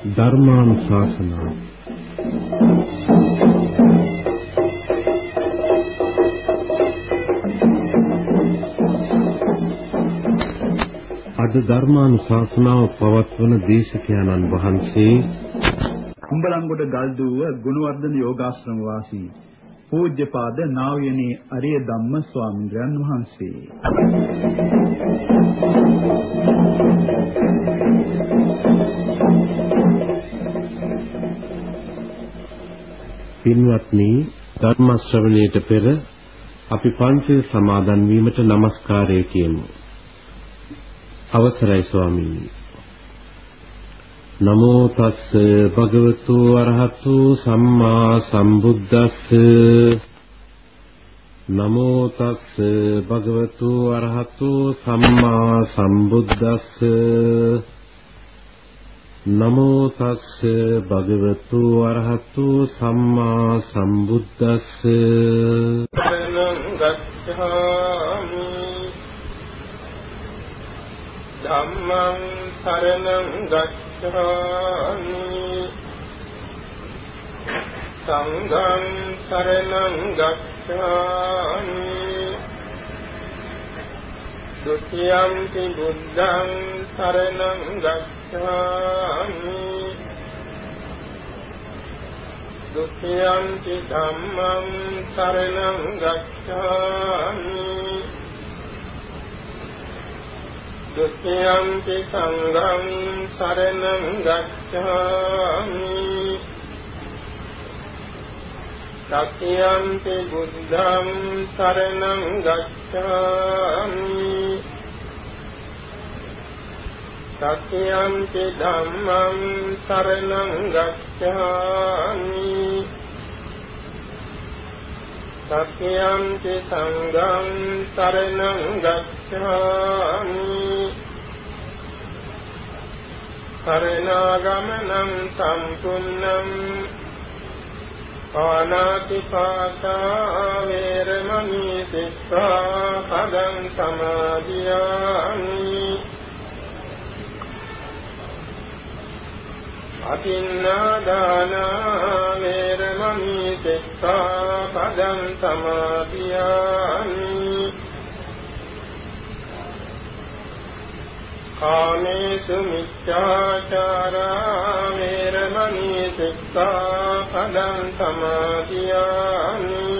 ධර්මානුශාසනාව අද ධර්මානුශාසනාව පවත්වන දේශකයන්න් වහන්සේ කුඹලන්ගොඩ ගල්දුව ගුණවර්ධන යෝගාශ්‍රම වාසී පූජ්‍යපාද නා වූ යනේ අරිය ධම්ම ස්වාමීන් වහන්සේ. පින්වත්නි, ධර්ම ශ්‍රවණයට පෙර අපි පන්සිල් සමාදන් වීමට নমස්කාරය කියමු. අවසරයි ස්වාමීනි. නමෝ තස්ස භගවතු අරහතු සම්මා සම්බුද්දස්ස නමෝ තස්ස භගවතු අරහතු සම්මා සම්බුද්දස්ස නමෝ තස්ස භගවතු අරහතු සම්මා සම්බුද්දස්ස සරණං ගච්ඡාමි ධම්මං සරණං ගච්ඡාමි සංඝං සරණං ගච්ඡාමි ဒုတိယံ ති බුද්ධං සරණං ගච්ඡාමි ဒုတိယံ ති ධම්මං සරණං ගච්ඡාමි ဒုတိယံ ති සංඝං සරණං ගච්ඡාමි တတိယံ ති බුද්ධං සරණං ගච්ඡාමි တတိယံ ති ධම්මං සරණං ගච්ඡාමි တတိယံ ති සංඝං සරණං ගච්ඡාමි สรณากมนังสัมปุณณังปานาติปาตาเวรมณีสิกขาปดังสมาธิยามิอทินนาดานาเวรมณีสิกขาปดังสมาธิยามิกาเมสุมิจฉาจาราเวรมณีสิกขาปดังสมาธิยามิ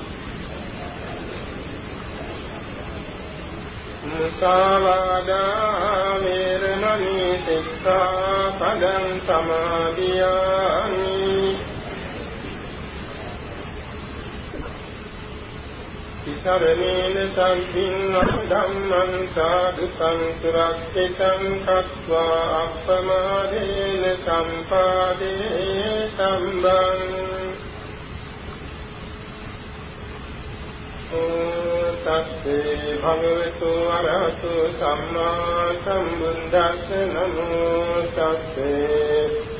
มุสาวาดาเวรมณีสิกขาปดังสมาธิยามิසරණේන සම්පින් ධම්මං සාදුකං සුරක්ෂිතං කତ୍වා අප්පමාදේන සම්පාදේ සම්බං තස්සේ භගවතු අරහතු සම්මා සම්බුද්දස්ස නමෝ තස්සේ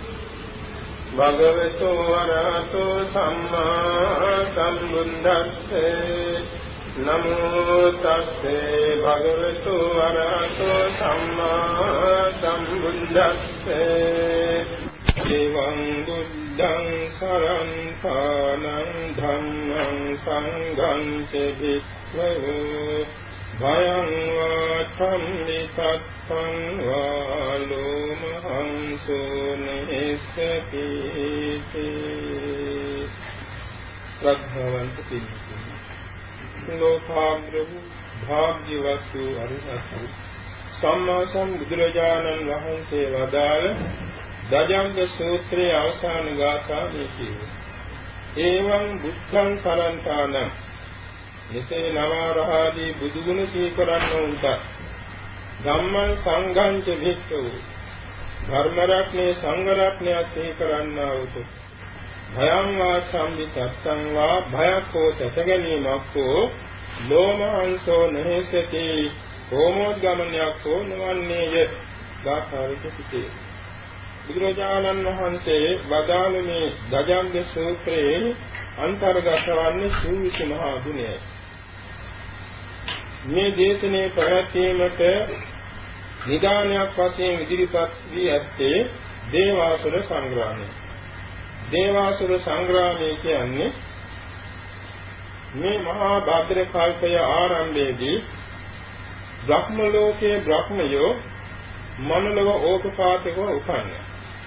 භගවතු අරහතු සම්මා සම්බුද්දස්ස නමෝ තස්සේ භගවතු අරහතු සම්මා සම්බුද්දස්ස එවං බුද්ධං සරණං ධම්මං සංඝං චිත්තං භයං වාචං විතත්තං වාලෝමහං සෝනේසති ශ්‍රද්ධාවන්ත පින්තුනි ලෝකාග්‍ර වූ භාග්‍යවත් වූ අරිහත් සම්මා සම්බුදුරජාණන් වහන්සේ වදාළ දජංග සූත්‍රයේ අවසාන ගාථා මෙසේ එවං බුද්ධං සරණං මෙසේ නවරහදී බුදුගුණ සීකරන්න උන්ට ධම්මං සංඝං ච භික්ඛු ධර්ම රත්නේ සංඝ රත්නය සීකරන්නා උතු භයං වා සම්විතස්සං වා භයක් හෝ තැසගැනීමක් හෝ ලෝමහංසෝ නහෙසති හෝමෝද්ගමනයක් හෝ නොවන්නේය ගාථාවිත සිටේ බුදුරජාණන් වහන්සේ වදාළ මේ දජංග සූත්‍රයේ අන්තර්ගත වන්නේ සූවිසි මහා ගුණයයි. මේ දේශනේ පැවැත්වීමට නිදානයක් වශයෙන් ඉදිරිපත් වී ඇත්තේ දේවාසුර සංග්‍රාමය. දේවාසුර සංග්‍රාමය කියන්නේ මේ මහා භද්‍ර කල්පයේ ආරම්භයේදී බ්‍රහ්ම ලෝකයේ බ්‍රහ්මයෝ මනලව ඕපපාතිකව උපන්නා.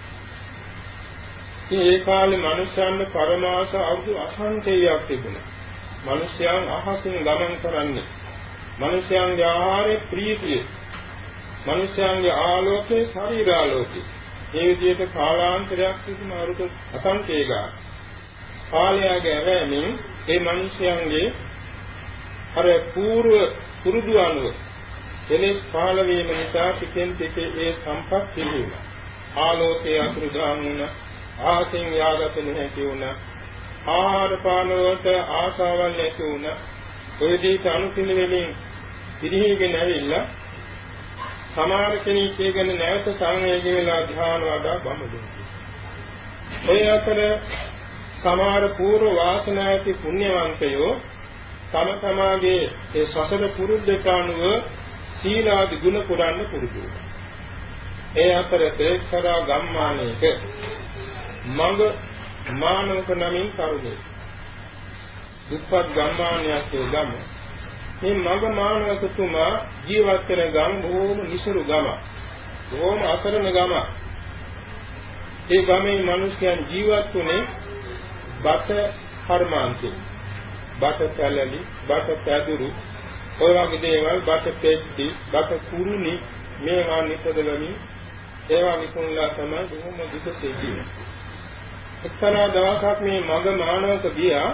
ඒ කාලේ මිනිස්යන්ගේ පරමාස අවුරුදු අසංඛේයයක් තිබුණා. මිනිස්යන් අහසින් ගමන් කරන්නේ. මිනිස්යන්ගේ ආහාරේ ප්‍රීතිය. මිනිස්යන්ගේ ආලෝකේ ශරීරාලෝකේ. මේ විදිහට කාලාන්තරයක් තිබුණ අවුරුදු අසංඛේයයක්. කාලයගේ ඇවෑමෙන් ඒ මිනිස්යන්ගේ අර పూర్ව පුරුදු අනුව එලෙස් කාල වීම නිසා ටිකෙන් ටික ඒ සම්පත් පිළිුණා. ආලෝකයේ අතුරුදහන් වුණා. ආසෙන් යාගත නැති වුණා. ආහාර පාන වලට ආශාවල් නැති වුණා. ඔය දීත අනුපිළිවෙලින් පිළිහිගෙන ඇවිල්ලා සමහර කෙනෙක් කියන නැවත සංවේග වෙලා ධ්‍යාන වඩා බඹදුන්ති. ඔය අතර සමහර పూర్ව වාසනා ඇති පුණ්‍යවන්තයෝ තම තමාගේ ඒ සසර පුරුද්දට අනුව සීලාදී ගුණ පුරන්න පුරුදු වුණා. ඒ අතරේ එක්තරා ගම්මානයක මඟ මානවක නමින් කරුණේ දුප්පත් ගම්මානයක් ඒ ගම. මේ මඟ මානවකතුමා ජීවත් වෙන ගම් බොහෝම නිසරු ගමක්. බොහෝම අසරණ ගමක්. ඒ ගමේ මිනිස්යන් ජීවත් වුණේ බත කර්මාන්තේ. බත පැලලි, බත පැදුරු, ඔය වගේ දේවල්, බත පෙට්ටි, බත කුරුණි මේවා නිපදවමින් ඒවා විකුණලා තමයි බොහොම දුකසේ ජීවත්. එක්තරා දවසක් මේ මග මානවක ගියා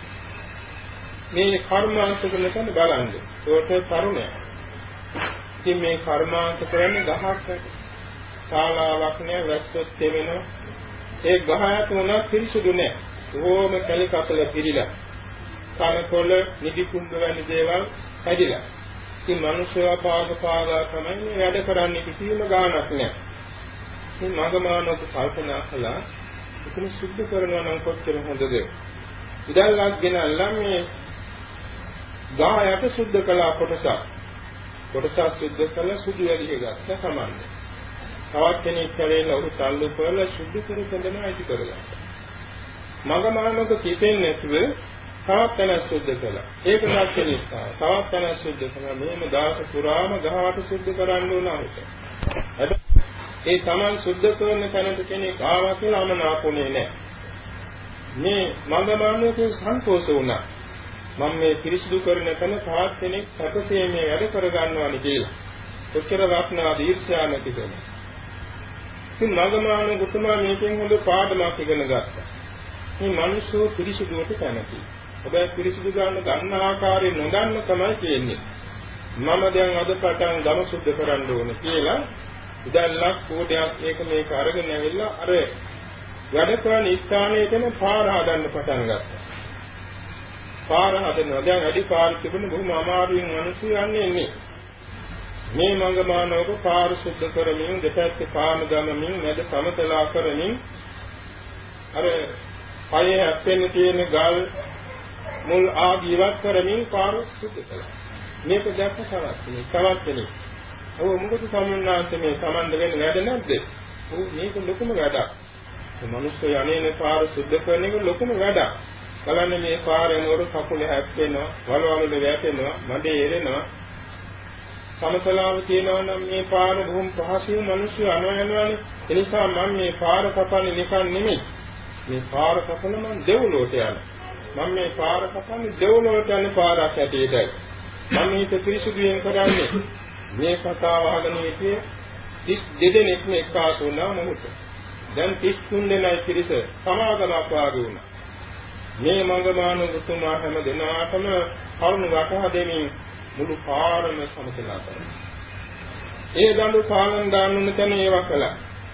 මේ කර්මාන්ත කරන බලන්නේ. ඒකට තරුණයා. ඉතින් මේ කර්මාන්ත කරන්නේ ගහක් ඇත. ශාලාවක් නෑ, වැස්සොත් තෙමෙනවා. ඒ ගහ යට උනත් පිරිසුදු නෑ. ඕම කැලිකපල පිළිලා. කනකොළ නිදි කුඹ වැනි දේවල් හැදිලා. ඉතින් මිනිස්සුවා පාගා තමයි වැඩ කරන්නේ කිසිම ගාණක් නෑ. ඉතින් මග මානවක කල්පනා කළා ඉතින් සුද්ධ කරනවා නම් කොච්චර හොඳද? ඉදල්ලක් ගෙනල්ලා මේ ගායට සුද්ධ කළා කොටසක් සුද්ධ කළා සුදු වැඩි ගත්තා සමන්නේ. තවත් කෙනෙක් කලේලා උරු තල්ලු කරලා සුද්ධ කර දෙනවා ඉති කරගත්තා. මග මානවක කිපෙන්නේ නැතුව තවත් තැනක් සුද්ධ කළා. ඒක නැත්නම් තවත් තැනක් සුද්ධ කළා. මේම දාස පුරාම ගහවට සුද්ධ කරන්න ඕන අවශ්‍යයි. ඒ Taman සුද්ධ කරන තැනට කෙනෙක් ආවා කියලා අමනාපුනේ නැහැ. මේ මඟමානුවකේ සන්තෝෂ වුණා. මම මේ පිරිසිදු කරන තැන තවත් කෙනෙක් සැපසේ මේ වැඩ කරගන්නවානි කියලා. ඔච්චර වටනා ඊර්ෂ්‍යා නැති කෙනෙක්. ඉතින් මඟමානුවතුමා මේකෙන් හොඳ පාඩමක් ඉගෙන ගත්තා. මේ මිනිස්සු පිරිසිදුවට කැමති. හැබැයි පිරිසිදු ගන්න ආකාරය නොදන්න තමයි කියන්නේ. මම දැන් අද පටන් ගම සුද්ධ කරන්න ඕනේ කියලා ඉදල්ලක් කෝඩයක් මේක අරගෙන ඇවිල්ලා අර වැඩ කරන ස්ථානයේදම පාර හදන්න පටන් ගත්තා. පාර හදනවා. දැන් අඩි පාර තිබුණ බොහොම අමාරුවෙන් මිනිස්සු යන්නේ ඉන්නේ. මේ මඟමානවක පාර සුද්ධ කරමින් දෙපැත්තේ පාන ගමමින් මැද සමතලා කරමින් අර පයේ හැප්පෙන්න තියෙන ගල් මුල් ආදී ඉවත් කරමින් පාර සුද්ධ කළා. මේක දැක්ක තවත් කෙනෙක් ඔව් මොකද සම්මානාන්ත මේ සමන්ද වෙන්න වැඩ නැද්ද? ඔව් මේක ලොකුම වැඩක්. මේ මිනිස්සු යන්නේ පාර සුද්ධ කරන එක ලොකුම වැඩක්. බලන්න මේ පාරේ නෝර කකුල හැප්පෙනවා, වලවලුද වැටෙනවා, මඩේ එරෙනවා. සමතලාව තියෙනවා නම් මේ පාර බොහොම පහසුවෙන් මිනිස්සු යනවනේ. ඒ නිසා මම මේ පාර කපන්නේ නිකන් නෙමෙයි. මේ පාර කපන මම දෙව්ලොවට යනවා. මම මේ පාර කපන්නේ දෙව්ලොවට යන පාරක් ඇටියටයි. මම මේක පිරිසුදුයෙන් කරන්නේ. මේ කතාව අහගෙන ඉතියේ 32 දෙනෙක් එක්කාසු වුණා මොහොත. දැන් 33 දෙනයි පිරිස සමාගමක් වාගේ වුණා. මේ මඟමානුතුමා හැම දිනාටම කරුණ වටහා දෙමින් මුළු පාරම සමතලා කරනවා. ඒ දඬු පාලන දාන්නුන තැන ඒවා කළා.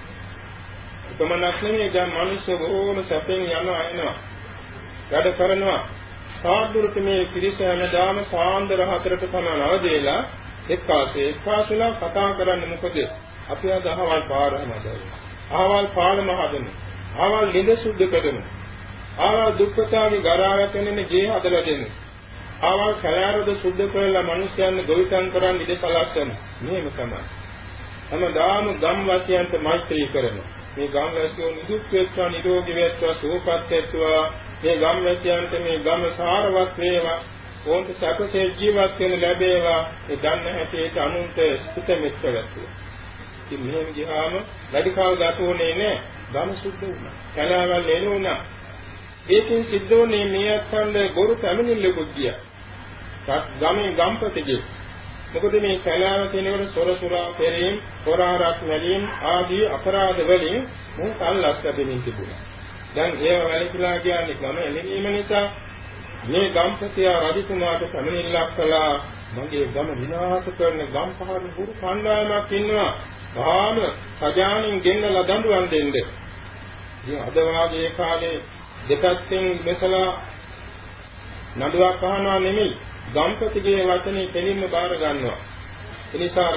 එකමනක් නෙමෙයි දැන් මිනිස්සු බොහෝම සැපෙන් යනවා එනවා. වැඩ කරනවා. සාදුරුට මේ පිරිස හැමදාම සාන්දර 4ට සමාන අවදීලා එක්කාසෙලා කතා කරන්නේ මොකද? අපි අද අහවල් පාර හදනවා. අහවල් පාලම හදනවා. අහවල් ළිඳ සුද්ධ කරනවා. අහවල් දුක්ඛතාගේ ගරාවැටෙන්නේ ගේ හදලා දෙනවා. අහවල් කලාරද සුද්ධ කරලා මිනිස්යන් ගොවිතැන් කරන් ඉඳ සලස්සන. මේක තමයි. හැමදාම ගම්වාසීන්ට මෛත්‍රී කරනවා. මේ ගම්වාසීන් නිදුක් වෙත්වා නිරෝගී වෙත්වා සුවපත් වෙත්වා මේ ගම්වාසීන්ට මේ ගම සාරවත් වේවා ඕන්ට සැපසේ ජීවත් වෙන්න ලැබේවා ඒ ගන්න හැටියට අනුන්ට සුත මෙත්ත වෙත්වා. ඉතින් මෙහෙම ගියාම වැඩි කාල ගත වුණේ නැහැ. ගම සුද්ධ වුණා. කලාවල් එළුණා. ඒකෙන් සිද්ධ වුණේ මේ අත්හඬ බොරු පැමිණිල්ලකුත් ගියා. ගමේ ගම්පතිගේ මොකද මේ කලාව කියනකොට සොරසුරා පෙරීම්, හොරාරක් මැලීම් ආදී අපරාධ වලින් මොහු කල්ලාස් ලැබෙමින් තිබුණා. දැන් ඒව වැළකීලා කියන්නේ ගම එළවීම නිසා මේ ගම්පතියා රජතුමාට සමනිල්ලක් කළා. මගේ ගම විනාශ කරන ගම්පහර බුරු කණ්ඩායමක් ඉන්නවා. තාම සජානින් ගෙන්නලා දඬුවම් දෙන්න. ඉතින් අද වාගේ කාලේ දෙපැත්තෙන් මෙසලා නඩුවක් අහනවා නෙමෙයි. ගම්පතිගේ වචනේ දෙලින්ම බාර ගන්නවා. ඒ නිසා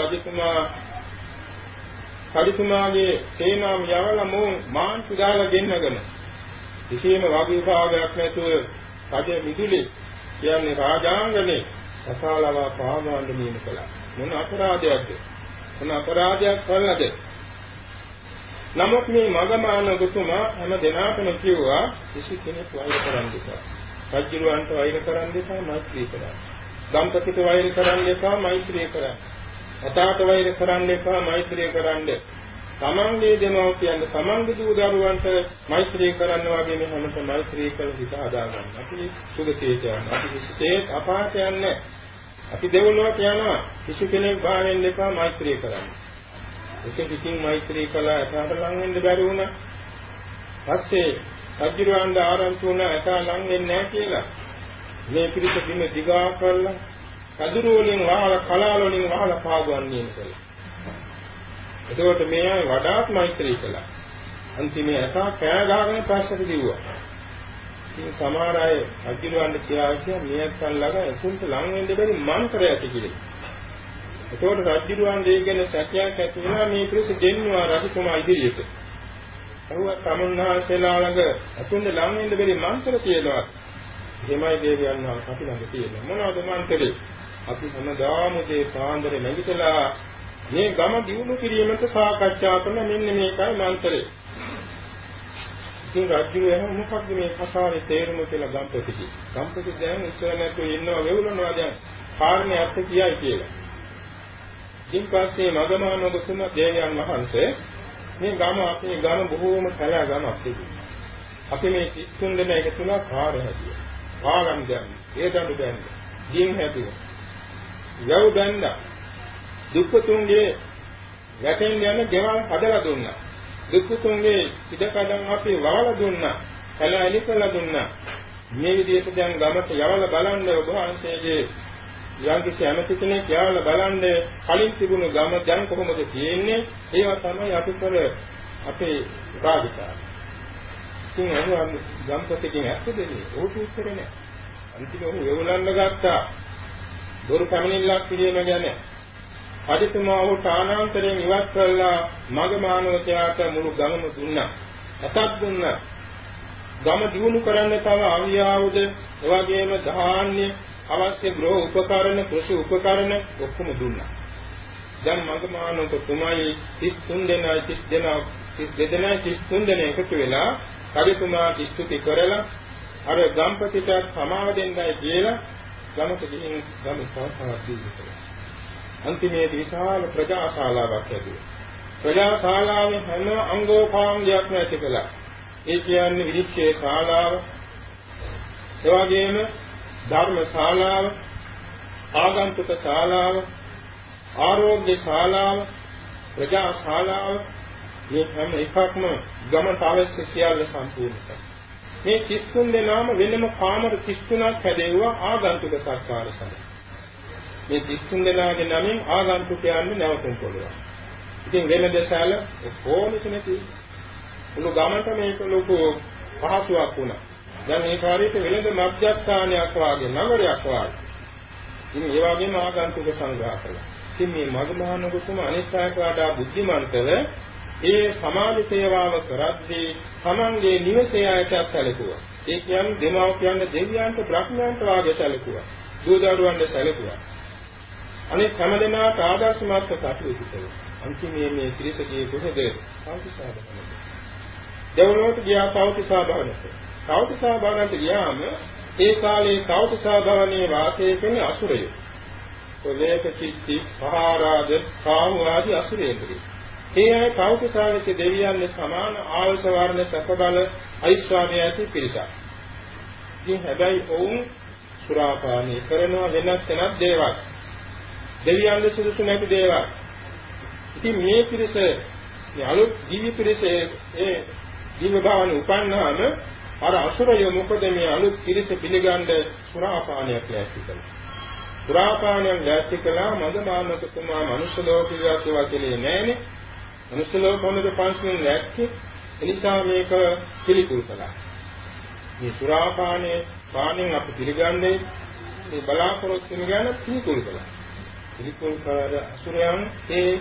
රජතුමාගේ සේනාව යවලා මාන්තු දාලා ගෙන්නගෙන කිසියම් වගකීමක් නැතුව රජ මිදුලේ කියන්නේ රාජාංගනේ අසාලව පාගාන්න නියම කළා. මොන අපරාධයක්ද? මොන අපරාධයක් කළාද? නමුත් මේ මගමානගතුමා හැම දිනකම කිව්වා කිසි කෙනෙක් වෛර කරන්න එපා. රජුන්ට වෛර කරන්න එපා, මෛත්‍රී කරන්න. ගම්පතිට වෛර කරන්න එපා, මෛත්‍රී කරන්න. අතාට වෛර කරන්න එපා, මෛත්‍රී කරන්න. තමන්ගේ දෙමව්පියන් තමන්ගේ දූ දරුවන්ට මෛත්‍රී කරන්න වගේ මේ හැමත මෛත්‍රී කළ හිත හදාගන්න. අපි සුගතියට යනවා. අපි කිසිසේත් අපායට යන්නේ. අපි දෙවොලට යනවා. කිසි කෙනෙක් බාරෙන් එපා මෛත්‍රී කරන්න. ඒකකින් මෛත්‍රී කළා එතනට ලං වෙන්න බැරි වුණා. පස්සේ රජුරවන්ට ආරංචි වුණා එතන ලං වෙන්නේ නැහැ කියලා. මේ පිළිස බිම දිගා කරලා කදුරු වලින් වහලා කලාල වලින් වහලා පාගවන්නේ කියලා. එතකොට මේ අය වඩාත් මෛත්‍රී කළා. අන්තිමේ එතන කෑ ගහගෙන පස්සට දිව්වා. ඉතින් සමහර අය රජුරවන්ට කියා මේකත් ළඟ එතුන්ට ලං වෙන්න බැරි මන්ත්‍රය ඇති කියලා. එතකොට රජුරුවන් දෙයගෙන සත්‍යයක් ඇති වෙනවා මේ පිළිස දෙන්නවා රජතුමා ඉදිරියට. අහුවා තමුන්හන්සේලා ළඟ අතුන්ද ලං වෙන්න බැරි මන්ත්‍ර තියෙනවා. එහෙමයි දේවයන් වහන්සේ අපි ළඟ තියෙනවා. මොනවද මන්ත්‍රේ? අපි හැමදාම මේ පාන්දරේ නැගිටලා මේ ගම දියුණු කිරීමට සාකච්ඡා කරන මෙන්න මේකයි මන්ත්‍රේ. ඉතින් රජුරුවන් මොකක්ද මේ කතාවේ තේරුම කියලා ගම්පති දැන් ඉස්සර නැතුව ඉන්නවා වෙවුලනවා දැන් කාරණේ අර්ථ කියයි කියලා. ඉන් පස්සේ මගමානගතුම දේවයන් වහන්සේ මේ ගම අපේ ගම බොහෝම කලා ගමක් තිබුණා. අපි මේ 33 දෙනා එකතුලා කාර්ය හැදුවා. පාගම් දැම්මා. ඒ දඬු දැම්මා. දින් හැදුවා. යව් දැන්නා. දුක්ඛතුන්ගේ යටින් යන ගෙවල් හදලා දුන්නා. දුක්ඛතුන්ගේ ඉඩකඩම් අපි වහලා දුන්නා. කලා එලි කළා දුන්නා. මේ විදිහට දැන් ගමට යවලා බලන්න ඔබ වහන්සේගේ යම්කිසි ඇමති කෙනෙක් යාවලා බලන්න කලින් තිබුණු ගම දැන් කොහොමද තියෙන්නේ? ඒවා තමයි අපි කර අපේ රාජකාරී. ඉතින් අනුන් ගම්පතිකින් ඇත්ත දෙන්නේ. ඕක උත්තරේ නෑ. අන්තිමට ඔහු එවුලන්න ගත්තා. දොරු කමිනිල්ලක් පිළිම ගැන. රජතුමා ඔහු තානාන්තරයෙන් ඉවත් කළා මගමානවකයාට මුළු ගමම දුන්නා. අතක් දුන්නා. ගම දියුණු කරන්න තව ආවියාවුද එවැගේම ධාන්‍ය අවශ්‍ය ගෘහ උපකරණ කෘෂි උපකරණ ඔක්කොම දුන්නා. දැන් මගමානක තුමයි 33 දෙනා එකතු වෙලා රජතුමා ස්තුති කරලා අර ගම්පතිට සමාව දෙන්නයි කියලා ගමට ගිහින් ගම සාසාවක් දීලා. අන්තිමේ විශාල ප්‍රජාශාලාවක් ඇතුළේ. ප්‍රජාශාලාවේ හැම අංගෝපාංගයක්ම ඇති කළා. ඒ කියන්නේ විනිශ්චය ශාලාව, එවැගේම ධර්ම ශාලාව, ආගන්තුක ශාලාව, ආරෝග්‍ය ශාලාව, ප්‍රජා ශාලාව මේ හැම එකක්ම ගමට අවශ්‍ය සියල්ල සම්පූර්ණ කළා. මේ 33 දෙනාම වෙනම කාමර 33ක් හැදෙව්වා ආගන්තුක සත්කාර සඳහා. මේ 33 දෙනාගේ නමින් ආගන්තුකයන්ට නැවතුම් පොළොව. ඉතින් වෙන දේශාල කොහොමද නැති මුළු ගමට මේක ලොකු පහසුවක් වුණා. දැන් මේ කාර්යයට වෙළඳ මධ්‍යස්ථානයක් වාගේ නගරයක් වාගේ. ඉතින් ඒ වගේම ආගන්තුක සංග්‍රහ කළා. ඉතින් මේ මගමහානගතුම අනිත් අයට වඩා බුද්ධිමන්තව ඒ සමාජ සේවාව කරද්දී තමන්ගේ නිවසේ අයට සැලකුවා. ඒ කියන්නේ දෙමව්පියන් දෙවියන්ට බ්‍රහ්මයන්ට වාගේ සැලකුවා. දූ දරුවන්ට සැලකුවා. අනිත් හැම දෙනාට ආදර්ශමත් කටයුතු කළා. අන්තිමේ මේ ත්‍රිසකයේ කොහෙද තවතිසා භවනට. දෙවොලට ගියා තවතිසා භවනට. තවතිසා භවනට ගියාම ඒ කාලේ තවතිසා භවනේ වාසය කරන අසුරයෝ. කොලේක චිත්ති, පහාරාද, කාමු ආදී අසුරයෝ. ඒ අය තවතිසාවිත දෙවියන්ගේ සමාන ආයුෂ වර්ණ සැපබල ඓශ්වර්ය ඇති පිරිසක්. ඉතින් හැබැයි ඔවුන් සුරාපානය කරනවා වෙනස් වෙනස් දේවල්. දෙවියන්ගේ සුදුසු නැති දේවල්. ඉතින් මේ පිරිස මේ අලුත් දිව්‍ය පිරිස ඒ දිව්‍ය භාවන උපන්නාම අර අසුරයෝ මොකද මේ අලුත් පිරිස පිළිගන්න සුරාපානයක් ලෑස්ති කළා. සුරාපානයක් ලෑස්ති කළා මදමානකතුමා මනුෂ්‍ය ලෝකයට වගේ නෑනේ. මනුෂ්‍ය ලෝකවලද පංචයෙන් ලෑස්ති. එනිසා මේක පිළිකුල් කළා. මේ සුරාපානයේ පානෙන් අපි පිළිගන්නේ මේ බලාපොරොත්තු වෙන ගැන පිළිකුල් කළා. පිළිකුල් කළ අසුරයන් ඒ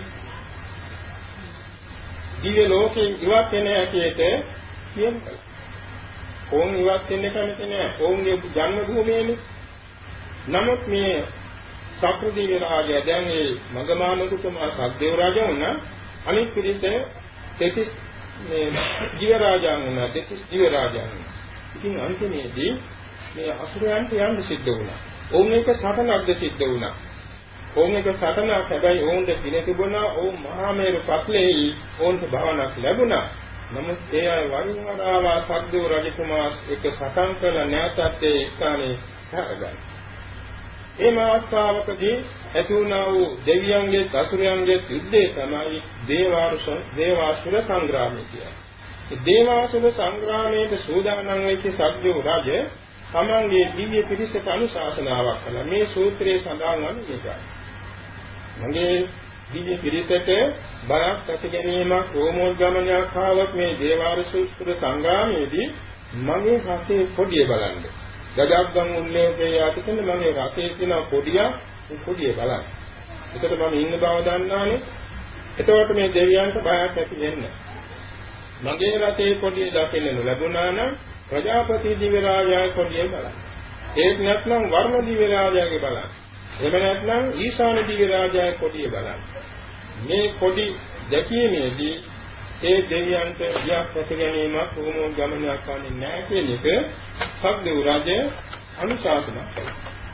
දිව්‍ය ලෝකයෙන් ඉවත් වෙන හැටියට කියන කළා. ඕන් ඉවත් වෙන්න කැමති නෑ. ඕන්ගේ ජන්ම භූමියනේ. නමුත් මේ සක්‍රදීව රාජය දැන් මේ මගමානකුතුමා සක්දේව රාජා වුණා. අනිත් පිරිස දෙතිස් මේ ජීව රාජා වුණා. දෙතිස් ජීව රාජා වුණා. ඉතින් අන්තිමේදී මේ අසුරයන්ට යන්න සිද්ධ වුණා. ඕන් එක සටනක්ද සිද්ධ වුණා. ඕන් එක සටනක් හැබැයි ඕන්ට දින තිබුණා. ඕන් මහා මේරු පත්ලෙහි ඕන්ට භවනක් ලැබුණා. නමුත් ඒ අය වරින් වර ආවා සක්දේව රජතුමා එක සටන් කළ නැවතත් ඒ ස්ථානයේ හැරගන්න. මේ මාස්තාවකදී ඇති වුණා වූ දෙවියන්ගේ අසුරයන්ගේ යුද්ධය තමයි දේවාසුර සංග්‍රාමය කියන්නේ. මේ දේවාසුර සංග්‍රාමයේ සූදානම් වෙච්ච සක්දේව රජ තමන්ගේ දිව්‍ය පිරිසට අනුශාසනාවක් කළා. මේ සූත්‍රයේ සඳහන් වන මේකයි. මගේ දිව්‍ය පිරිසට බයක් ඇති ගැනීමක් රෝමෝද්ගමනයක් ආවත් මේ දේවාසුර සංග්‍රාමයේදී මගේ රටේ කොඩිය බලන්න. ගජග්ගම් උල්ලේඛයේ යටින් මගේ රටේ තියෙන කොඩිය බලන්න. එතකොට මම ඉන්න බව දන්නානේ. එතකොට මේ දෙවියන්ට බයක් ඇති වෙන්නේ. මගේ රටේ කොඩිය දකින්න ලැබුණා නම් ප්‍රජාපති දිව්‍ය රාජයාගේ කොඩිය බලන්න. ඒක නැත්නම් වර්ණ දිව්‍ය රාජයාගේ බලන්න. එහෙම නැත්නම් ඊශාන දිව්‍ය රාජයාගේ කොඩිය බලන්න. මේ කොඩි දැකීමේදී ඒ දෙවියන්ට ගියක් ඇති ගැනීමක් කොහොම ගමනයක් වන්නේ නැහැ කියන එක සක්දේව රජය අනුශාසනා කළා.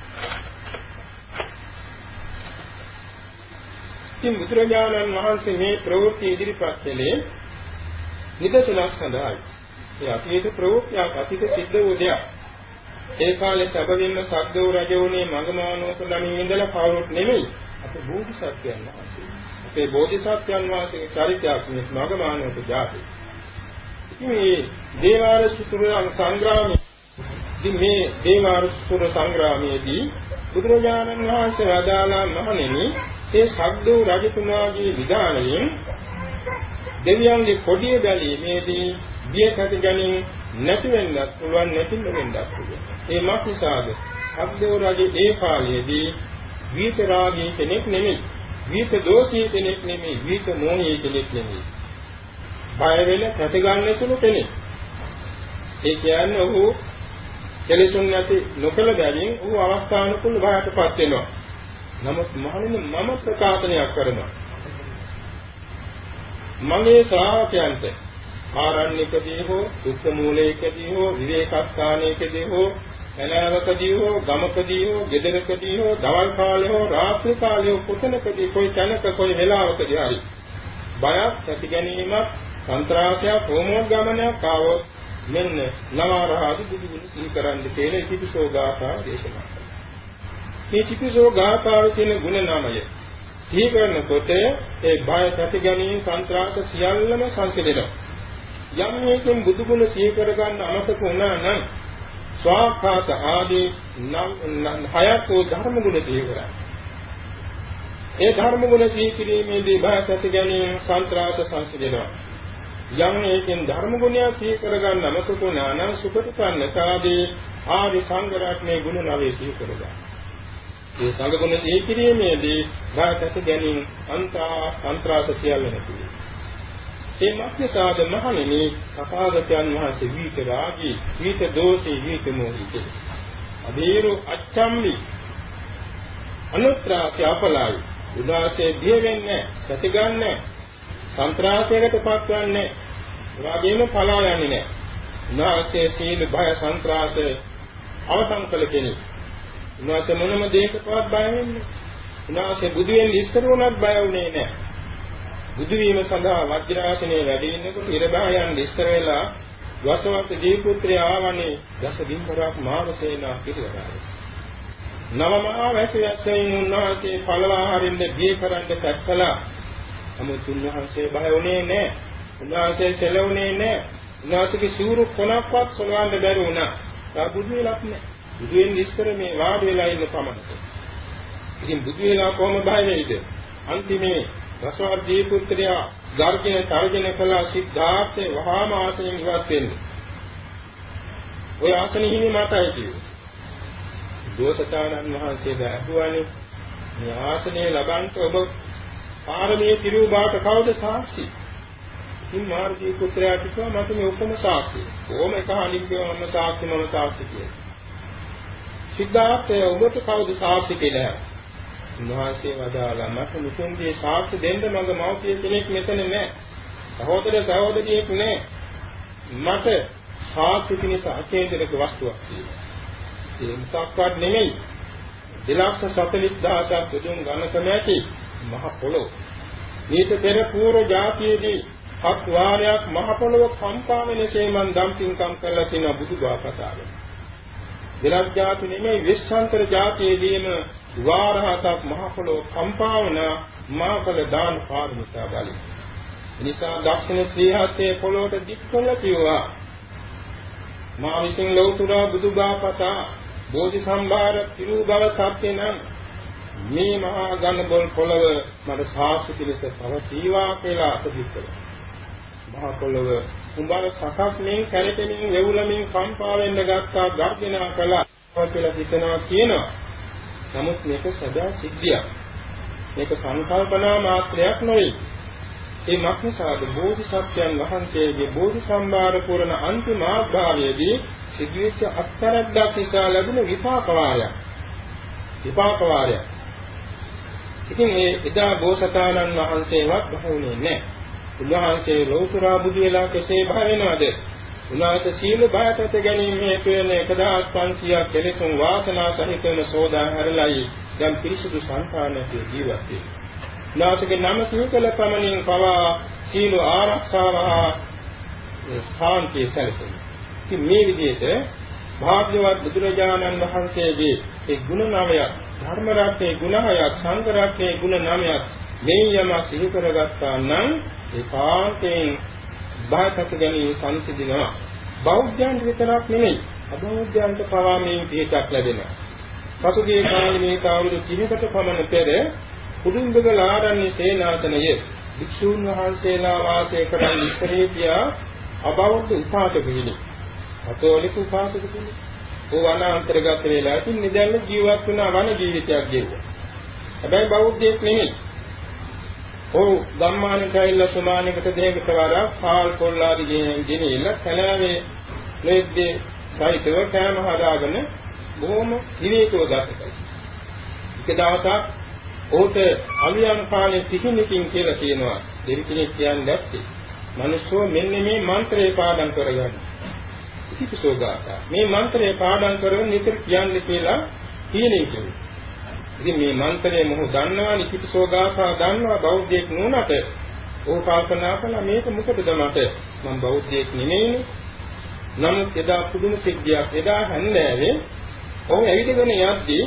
ඉතින් බුදුරජාණන් වහන්සේ මේ ප්‍රවෘත්ති ඉදිරිපත් කළේ නිදසුනක් සඳහායි. ඒ අතීත ප්‍රවෘත්තියක් අතීත සිද්ධ වූ දෙයක්. ඒ කාලේ සැබවින්ම සක්දේව රජ වුණේ මගමානෝක ළමින් ඉඳලා කවුරුත් නෙමෙයි. අපේ බෝධිසත්වයන් වහන්සේ. අපේ බෝධිසත්වයන් වහන්සේගේ චරිතයක් මේ මගමානෝක ජාති. ඉතින් මේ දේවාසුර සංග්‍රාමයේ මේ දේවාසුර සංග්‍රාමයේදී බුදුරජාණන් වහන්සේ වදාළා මහණෙනි ඒ සක්දේව රජතුමාගේ විධානයෙන් දෙවියන්ගේ කොඩිය බැලීමේදී බිය කැටි ගැනීම නැති වෙන්නත් පුළුවන් නැති වෙන්නත් පුළුවන්. ඒ මාක්නිසාද සක්දේව රජ ඒ කාලයේදී විත රාගී කෙනෙක් නෙමෙයි. විත දෝෂී කෙනෙක් නෙමෙයි. විත මොහී කෙනෙක් නෙමෙයි. බය වෙන කැටි ගන්න සුළු කෙනෙක්. ඒ කියන්නේ ඔහු කෙලෙසුන් නැති නොකල බැවින් ඔහු අවස්ථානුකූල භාවයටපත් වෙනවා. නමුත් මහණෙනි මම ප්‍රකාශනයක් කරනවා. මගේ ශ්‍රාවකයන්ට ආරණ්‍යකදී හෝ දුක්ඛ මූලයකදී හෝ විවේකස්ථානයකදී හෝ එළවකදී හෝ ගමකදී හෝ ගෙදරකදී හෝ දවල් කාලේ හෝ රාත්‍රී කාලේ හෝ කුතනකදී කොයි තැනක කොයි වෙලාවකදී හරි බයක් ඇති ගැනීමක් සන්ත්‍රාසයක් හෝමෝද්ගමනයක් ආවොත් මෙන්න නවරහදි බුදුගුණ සිහි කරන්න කියලා ඉතිපිසෝ ගාථා දේශනා කරනවා. මේ ඉතිපිසෝ ගාථාවේ තියෙන ගුණ නාමය සිහි කරනකොට ඒ බය ඇති ගැනීම සන්ත්‍රාස සියල්ලම සංසිඳෙනවා. යම් මේකෙන් බුදුගුණ සිහි කරගන්න අමතක වුණා නම් ස්වාඛාත ආදී හයක් වූ ධර්ම ගුණ සිහි කරා. ඒ ධර්ම ගුණ සිහි කිරීමේදී බය ඇති ගැනීම සන්ත්‍රාස සංසිඳෙනවා. යම් මේකෙන් ධර්ම ගුණය සිහි කරගන්න අමතක වුණා නම් සුපටිපන්නතාදී ආදී සංඝ රත්නයේ ගුණ නවයේ සිහි කරගන්න. මේ සංඝ ගුණ සිහි කිරීමේදී බය ඇති ගැනීම සන්ත්‍රාස සියල්ල නැති වෙනවා. ඒ මාක්නිසාද මහණෙනි තථාගතයන් වහන්සේ විත රාගී විත දෝෂී විත මොහී අදීරු අච්ඡම්මි අනුත්‍රාති අපලයි උන්වහන්සේ බිය වෙන්නේ ප්‍රතිගන්නේ සන්ත්‍රාසයකට පත්වන්නේ එවාගෙම පලා යන්නේ නැහැ. උන්වහන්සේ සීල භය සන්ත්‍රාස අවසන් කළ කෙනෙක්. උන්වහන්සේ මොනම දෙයකටවත් බය වෙන්නේ. උන්වහන්සේ බුදු වෙන්න ඉස්සර වුණත් බය වුණේ නැහැ. බුදු වීම සඳහා වජ්‍රාසනයේ වැඩ ඉන්නකොට ඉරබායන් ඉස්සර වෙලා වසවත දීපුත්‍රය ආවනේ දස දින්තරක් මාවසේනා පිළිවෙලා. නවමහා වැසියන් උන්වහන්සේ පළවා හරින්න බිය කරන්න පැත්තලා. නමුත් උන්වහන්සේ බය වුණේ නැහැ. උන්වහන්සේ සැලුනේ නැහැ. උන්වහන්සේගේ සිවුරු කොනක්වත් සොලවන්න බැරි වුණා. තා බුදු වෙලක් නැහැ. බුදු වෙන්න ඉස්සර මේ වාඩි වෙලා ඉන්න පමණට. ඉතින් බුදු වෙලා කොහොම බය වෙයිද? අන්තිමේ වසවත දීපුත්‍රයා ගර්ජන තර්ජන කළා සිද්ධාර්ථේ වහාම ආසනෙන් ඉවත් වෙන්නේ. ඔය ආසනෙ හිමි මාතයි කිව්වේ. දෝසතාණන් වහන්සේ දැක්වුවානේ මේ ආසනය ලබන්ට ඔබ පාරමී පිරූ බාට කවුද සාක්ෂි? ඉතින් මාර්ගී පුත්‍රයා කිව්වා මට මේ ඔක්කොම සාක්ෂි. කොහොම එක හණින් කියව මම සාක්ෂි කියලා. සිද්ධාර්ථය ඔබට කවුද සාක්ෂි කියලා? උන්වහන්සේ වදාළා මට මුතුන්ගේ සාක්ෂි දෙන්න මගේ මව්පිය කෙනෙක් මෙතන නැහැ. සහෝදරියෙක් නැහැ. මට සාක්ෂි පිණිස අචේතනික වස්තුවක් තියෙනවා. ඒ මොකක්වත් නෙමෙයි. 240000ක් දුන් ගණකම ඇති මහ පොළොව. මේක පෙර පූර්ව જાතියේදී හත් වාරයක් මහ පොළොව කම්පා වෙනසේ මන් දම්පින්කම් කරලා තියෙන බුදුබව කතාවේ. විරාජ જાති නෙමෙයි විශ්වාන්තර જાතියේදීම වාර හතක් මහ පොළොව කම්පා වුණ මාපල දාන පාරමිතා බලි. එනිසා දක්ෂිණ ශ්‍රී හත්තේ පොළොවට දික් කළා කිව්වා. මා විසින් ලෞතුරා බුදුබව කතා බෝධි සම්භාර පිරු බව සත්‍ය නම් මේ මහා ගණබොල් පොළව මට සාක්ෂි පිළිස පවතිවා කියලා අතදික් කළා. මහා පොළව උඹල සකස්මින් කැරෙමින් වෙවුලමින් කම්පා වෙන්න ගත්තා ගර්ජනා කළා කියලා හිතනවා කියනවා. නමුත් මේක සදා සිද්ධියක්. මේක සංකල්පනා මාත්‍රයක් නෙවෙයි. ඒ මක්නිසාද බෝධිසත්වයන් වහන්සේගේ බෝධි සම්භාර පුරණ අන්තිම ආභාවයේදී සිදුවෙච්ච අත්තරක්ක් නිසා ලැබුණ විපාක වාරයක්. ඉතින් ඒ එදා බෝසතාණන් වහන්සේවත් බහුනේ නැහැ. උන්වහන්සේ ලෞතුරා බුදු වෙලා කෙසේ බහ වෙනවද? උන්වහන්සේ සීල බයතට ගැනීම හේතු වෙන 1500ක් කෙලෙසුන් වාසනා සහිතවන සෝදා හැරලයි දැන් පිරිසුදු සංඛානයේ ජීවත් වෙන්නේ. උන්වහන්සේගේ නම සිහිකල පමණින් පවා සීල ආරක්ෂාව සාන්තිය සැලසෙනවා. ඉතින් මේ විදිහට භාග්‍යවත් බුදුරජාණන් වහන්සේගේ ඒ ගුණ නවයක් ධර්ම රත්නයේ ගුණ හයක් සංඝ රත්නයේ ගුණ නවයක් මේ යම සිහි කරගත්තා නම් ඒකාන්තයෙන් බාහිරට ගැනීම සංසිඳිනවා. බෞද්ධයන් විතරක් නෙමෙයි අබෞද්ධයන්ට පවා මේ පිටක් ලැබෙනවා. පසුගිය කාලේ මේ අවුරුදු 30කට පමණ පෙර කුඩුම්බගල ආරණ්‍ය සේනාසනයේ භික්ෂූන් වහන්සේලා වාසය කරන ඉස්තරේතියා අබෞද්ධ උපාසක කෙනෙක්. කතෝලික උපාසක කෙනෙක්. ਉਹ වනාන්තරගත වෙලා ඉතින් නිදැල්ල ජීවත් වුණ වන ජීවිතයක් ගෙවුවා. හැබැයි බෞද්ධයෙක් නෙමෙයි. ਉਹ ධම්මානට ඇවිල්ලා සමානයකට දෙයකට වඩා පාල් පොල්ලාදී ගෙනියලා කලාවේ ලෙද්දේ සාහිත්‍යව කෑම හදාගෙන බොහොම විවේකව ගත කළා. එක දවසක් ඔහුට අලියන් කාලේ සිහිනකින් කියලා කියනවා දෙවි කෙනෙක් කියන්නේ නැත්තේ. මිනිස්සු මෙන්න මේ මන්ත්‍රය පාඩම් කරගන්න. ඉතිපසෝගාතා මේ මන්ත්‍රය පාඩම් කරගෙන නිතර කියන්නේ කියලා කියනවා. ඉතින් මේ මන්ත්‍රය මොහු දන්නවා නිතිපසෝගාතා දන්නවා බෞද්ධයෙක් නුනට ਉਹ කල්පනා කළා මේක මොකටද මට මම බෞද්ධයෙක් නෙමෙයිනේ. නමුත් එදා පුදුම සිද්ධියක් එදා හැන්දෑවේ ඔහු ඇවිදගෙන යද්දී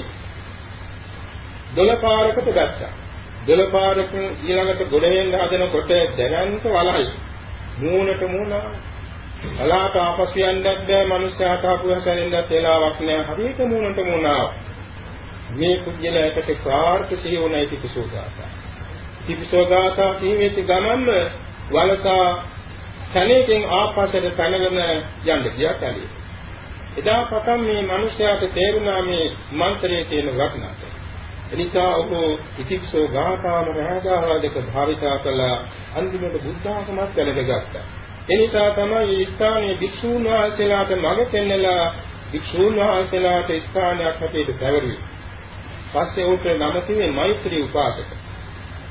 දොළපාරකට ගත්තා. දොළපාරකින් ඊළඟට ගොඩ වෙන්න හදනකොට දැනන්ත වලයි. මූණට මූණ අලාට ආපසු යන්නත් බෑ මිනිස්සයාට ආපු හැසෙන්නත් වෙලාවක් නෑ. හරියට මූණට මූණ මේ කුජලයකට කාර්ක සිහි වුණයි තිපසෝගාතා. තිපසෝගාතා සිහිවෙච්ච ගමන්ම වලසා තැනකින් ආපස්සට පැනගෙන යන්න ගියා කලිය. එදා පටන් මේ මිනිස්යාට තේරුණා මේ මන්ත්‍රයේ තියෙන වටිනාකම. එනිසා ඔහු ඉතිපසෝගාතාම රහදාවදක භාවිතා කළා අන්තිමට බුද්ධාගමත් වැළඳගත්තා. එනිසා තමයි ස්ථානයේ භික්ෂූන් වහන්සේලාට මඟ පෙන්නලා භික්ෂූන් වහන්සේලාට ස්ථානයක් හැටියට පැවරුවේ. පස්සේ උන්ට නම තිබේ මෛත්‍රී උපාසක.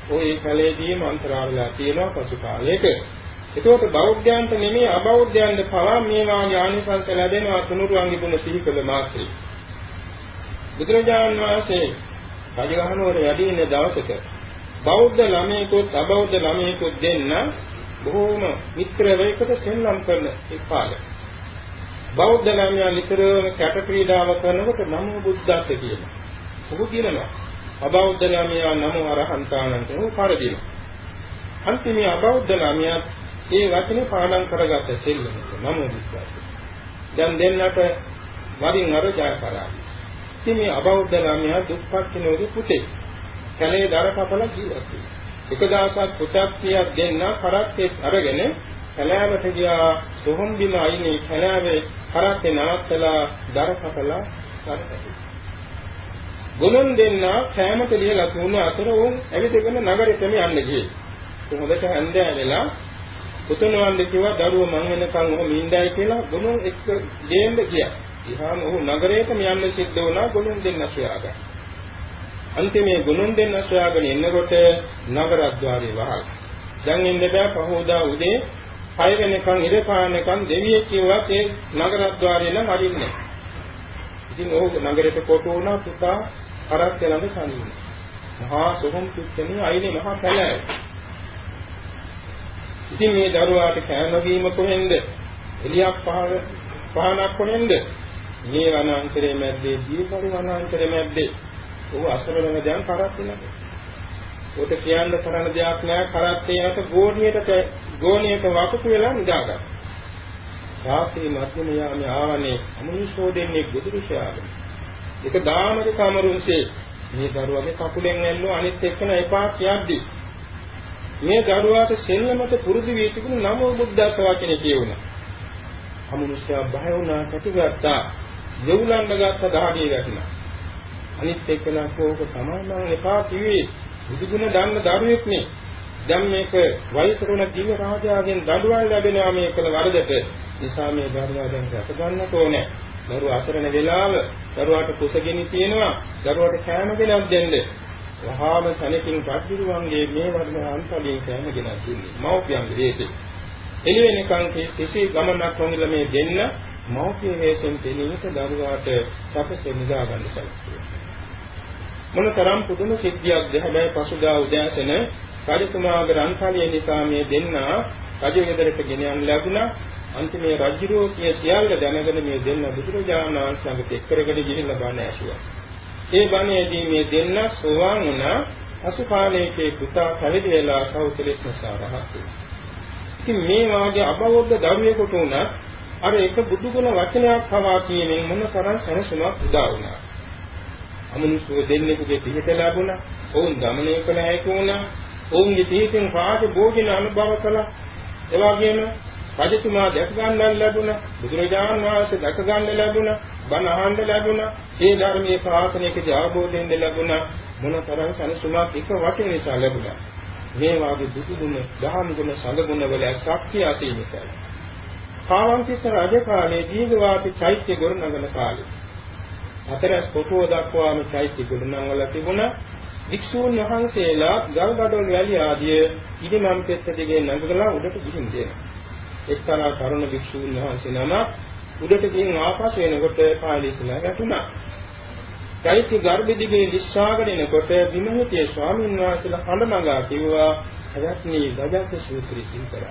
ওই කැලේදීම අන්තරාලලා තියෙනවා පසු කාලයක. ඒකෝට බෞද්ධයන්ට නෙමෙයි අබෞද්ධයන්ට පවා මේ වාගේ ආනිසංස ලැබෙනවා තුනුරුවන්ගේ ගුණ සිහි කළ මාත්‍රේ. බුදුරජාණන් වහන්සේ රජගහනුවර වැඩි ඉන්න දවසක බෞද්ධ ළමයෙකුත් අබෞද්ධ ළමයෙකුත් දෙන්න බොහෝම මිත්‍රවේකට සෙල්ලම් කරන ඉපාල. බෞද්ධ ළමයා නිතරම කැට ක්‍රීඩාව කරනකොට නමෝ බුද්දස්ස කියනවා. ඔහු කියනවා. අබෞද්ධ ළමයා නමෝ අරහන්තානන්ට ඔහු පරදිනවා. අන්තිමේ අබෞද්ධ ළමයා ඒ වචනේ පාඩම් කරගත්ත සෙල්ලමට නමෝ බුද්දස්ස. දැන් දෙන්නට වරින් අර ජය කරා. ඉතින් මේ අබෞද්ධ ළමයා දුප්පත් කෙනෙකුගේ පුතේ. කැලේ දර කපලා ජීවත් වෙනවා. එක දවසක් පුතක් කියක් දෙන්න කරත්තේ අරගෙන කැලෑවට ගියා. සොහොන් බිම අයිනේ කැලෑවේ කරත්තේ නවත්තලා දර කපලා ගන්නවා. ගොනුන් දෙන්න කැමත ලියලා තුන අතර උන් ඇවිදගෙන නගරෙටම යන්න ගියේ. ඒ හොඳට හන්දෑ වෙලා පුතුණවන්ද කිව්වා දරුවෝ මං වෙනකන් ඔහොම ඉඳයි කියලා ගොනුන් එක්ක දෙන්න ගියා. ඉහාම ඔහු නගරයටම යන්න සිද්ධ වුණා ගොනුන් දෙන්න සොයාගන්න. අන්තිමේ ගොනුන් දෙන්න සොයාගෙන එනකොට නගරද්්වාරේ වහල්. දැන් ඉන්න බෑ පහෝදා උදේ 6 වෙනකන් ඉර පානකන් දෙවියෙක් කිව්වා ඒ නගරද්්වාරේ නම් අරින්නේ. ඉතින් ඔහු නගරයට කොට වුණා පුතා කරත් ළඟ සම්මුණ. මහා සොහොන් පිටකනේ අයිනේ මහා කැලෑව. ඉතින් මේ දරුවාට කෑම බීම කොහෙන්ද? එළියක් පහනක් කොහෙන්ද? මේ වනාන්තරයේ මැද්දේ දීපරි වනාන්තරයේ මැද්දේ ඔහු අසරණව දැන් කරත් වෙනවා. ඔත කියන්න තරන දෙයක් නෑ කරත් ඒකට ගෝණියට වකුතු වෙලා නිදාගන්න. රාත්‍රී මධ්‍යම යාමේ ආවනේ අමනුෂ්‍යෝ දෙන්නේ බුදුරුෂයාගේ. ඒක දාමක කමරුන්සේ මේ දරුවාගේ කකුලෙන් ඇල්ලුව අනිත් එක්කන එපා කියද්දි මේ දරුවාට සෙල්ලමට පුරුදු වී තිබුණු නමෝ බුද්දස්ස වචනේ කියුණා. අමනුෂ්‍යයා බය වුණා කටුගත්තා. දෙවුලන්න ගත්ත දහඩිය වැටුණා. අනිත් එක්කන කෝක සමානම එපා කිව්වේ බුදුගුණ දන්න දරුවෙක් නේ. දැන් මේක වෛසරුණ දිව්‍ය රාජයාගෙන් දඬුවම් ලැබෙනවා මේ කළ වරදට. නිසා මේ දරුවා දැන් රැක ගන්නට ඕනේ. දරුවා අසරණ වෙලාව දරුවාට කුසගිනි තියෙනවා. දරුවාට කෑම ගෙනත් දෙන්න. වහාම සැලකින් රජුරුවන්ගේ මේ වගේ අන්තලින් කෑම ගෙනත් දෙන්නේ. මව්පියන්ගේ දේශේ. එළිවෙනකන් කිසි ගමනක් නොමිල මේ දෙන්න මව්පිය හේතුන් දෙන්නට දරුවාට සපසේ නිදා ගන්න සැලකුවා. මොනතරම් පුදුම සිද්ධියක්ද. හැබැයි පසුදා උදෑසන රජතුමාගේ රන්සාලිය නිසා මේ දෙන්න රජ ගෙදරට ගෙන යන්න ලැබුණා. අන්තිමේ රජුරෝ කිය සියල්ල දැනගෙන මේ දෙන්න බුදුරජාණන් වහන්සේ ළඟට එක් කරගෙන ගිහිල්ලා බණ ඇසුවා. ඒ බණේදී මේ දෙන්න සෝවාන් වුණා. අසු කාලයේදී පුතා පැවිදි වෙලා සෞතලෙස් නිසා රහත් වුණා. ඉතින් මේ වාගේ අබෞද්ධ දරුවෙකුට උනත් අර එක බුදුගුණ වචනයක් පවා කියමින් මොන තරම් සැනසීමක් උදා වුණා. අමනුෂ්‍ය දෙන්නෙකුගේ පිහිට ලැබුණා. ඔවුන් දමනය කළ හැකි වුණා. ඔවුන්ගේ තීතෙන් රාජ භෝජන අනුභව කළා. ඒ වගේම රජතුමා දැක ගන්න ලැබුණා. බුදුරජාණන් වහන්සේ දැක ගන්න ලැබුණා. බණ අහන්න ලැබුණා. ඒ ධර්මයේ ශාසනයකදී අවබෝධයෙන් ලැබුණා. මොන තරම් සනසුමක් එක වටේ නිසා ලැබුණා. මේ වාගේ දුදුගුණ, දහම් ගුණ, සංඝ ගුණ වල ශක්තිය අසීමිතයි. කාලන්තිස්ස රජ කාලේ දීඝවාපි චෛත්‍ය ගොඩනගන කාලේ හතරස් කොටුව දක්වාම චෛත්‍ය ගොඩනංවල තිබුණා. වික්ෂූන් වහන්සේලා ගල්බඩොල් වැලිය ආදී ඉදිමම් පෙත්ත දිගේ නඟලා උඩට ගිහින් දෙනවා. එක්තරා තරුණ වික්ෂූන් වහන්සේ නම උඩට ගිහින් ආපසු එනකොට පාලිසලා වැටුණා. චෛත්‍ය ගර්භ දිගේ දිස්සාගෙන එනකොට විමුක්තිය ස්වාමීන් වහන්සේලා හඬ නගා කිව්වා "අවත්නි ගජක් සූත්‍රය සිහිකරා."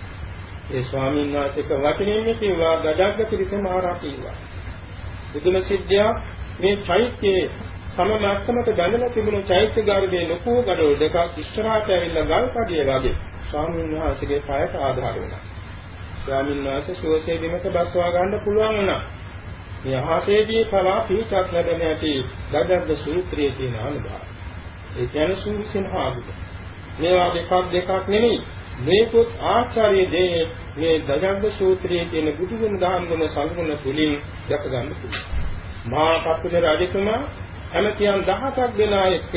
ඒ ස්වාමීන් වහන්සේක වචනයෙන් කිව්වා ගජක් ත්‍රිස මහරහා කිව්වා. බුදුම සිද්ධිය මේ චෛත්‍යයේ සමමස්තමට බැඳලා තිබුණු චෛත්‍ය ගර්භයේ ලොකු ගඩොල් දෙකක් ඉස්සරහට ඇවිල්ලා ගල් කඩිය වගේ ස්වාමීන් වහන්සේගේ පායට ආධාර වුණා. ස්වාමීන් වහන්සේ සුවසේ බිමට බස්වා ගන්න පුළුවන් වුණා. මේ අහසේදී පවා පිටක් ලැබෙන ඇති ගජග්ග සූත්‍රයේ තියෙන අනුභව. ඒ කියන්නේ සූවිසින්හාගුද. මේවා දෙකක් නෙමෙයි. මේකත් ආචාර්ය දේ මේ ගජග්ග සූත්‍රයේ තියෙන බුදුගුණ දහම් ගුණ සංගුණ තුලින් දැක ගන්න පුළුවන්. මහා කප්පුල රජතුමා ඇමතියන් 17ක් දෙනා එක්ක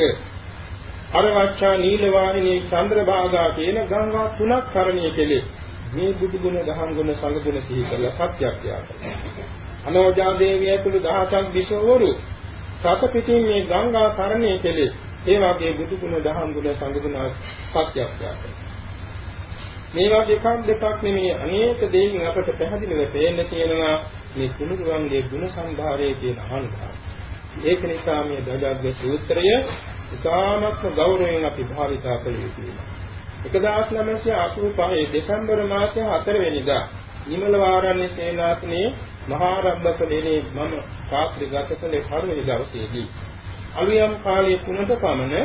අරවච්චා නීලවාහිනී චන්ද්‍රභාගා කියන ගංගා 3ක් තරණය කෙලේ මේ බුදුගුණ දහම් ගුණ සංගුණ සිහි කරලා සත්‍යක්‍රියා කළා. අනෝජා දේවිය ඇතුළු 17ක් විසවරු සත පිටින් මේ ගංගා තරණය කෙලේ ඒ වගේ බුදු ගුණ දහම් ගුණ සංඝ ගුණ සත්‍යක්ෂා කරනවා. මේ වගේ එකක් දෙකක් නෙමෙයි අනේක දෙයින් අපට පැහැදිලිව පේන්න තියෙනවා මේ කුණුරුවන්ගේ ගුණ සම්භාරයේ තියෙන අහංකාරය. ඒක නිසා මේ දජග්ග සූත්‍රය ඉතාමත්ම ගෞරවයෙන් අපි භාවිතා කළ යුතුයි. 1985 දෙසැම්බර් මාසයේ 4 වෙනිදා නිමල වාරණ්‍ය සේනාසනේ මහා රබ්බකලේ මම රාත්‍රී ගත කළේ 4 වෙනි දවසේදී අලුයම් කාලයේ 3ට පමණ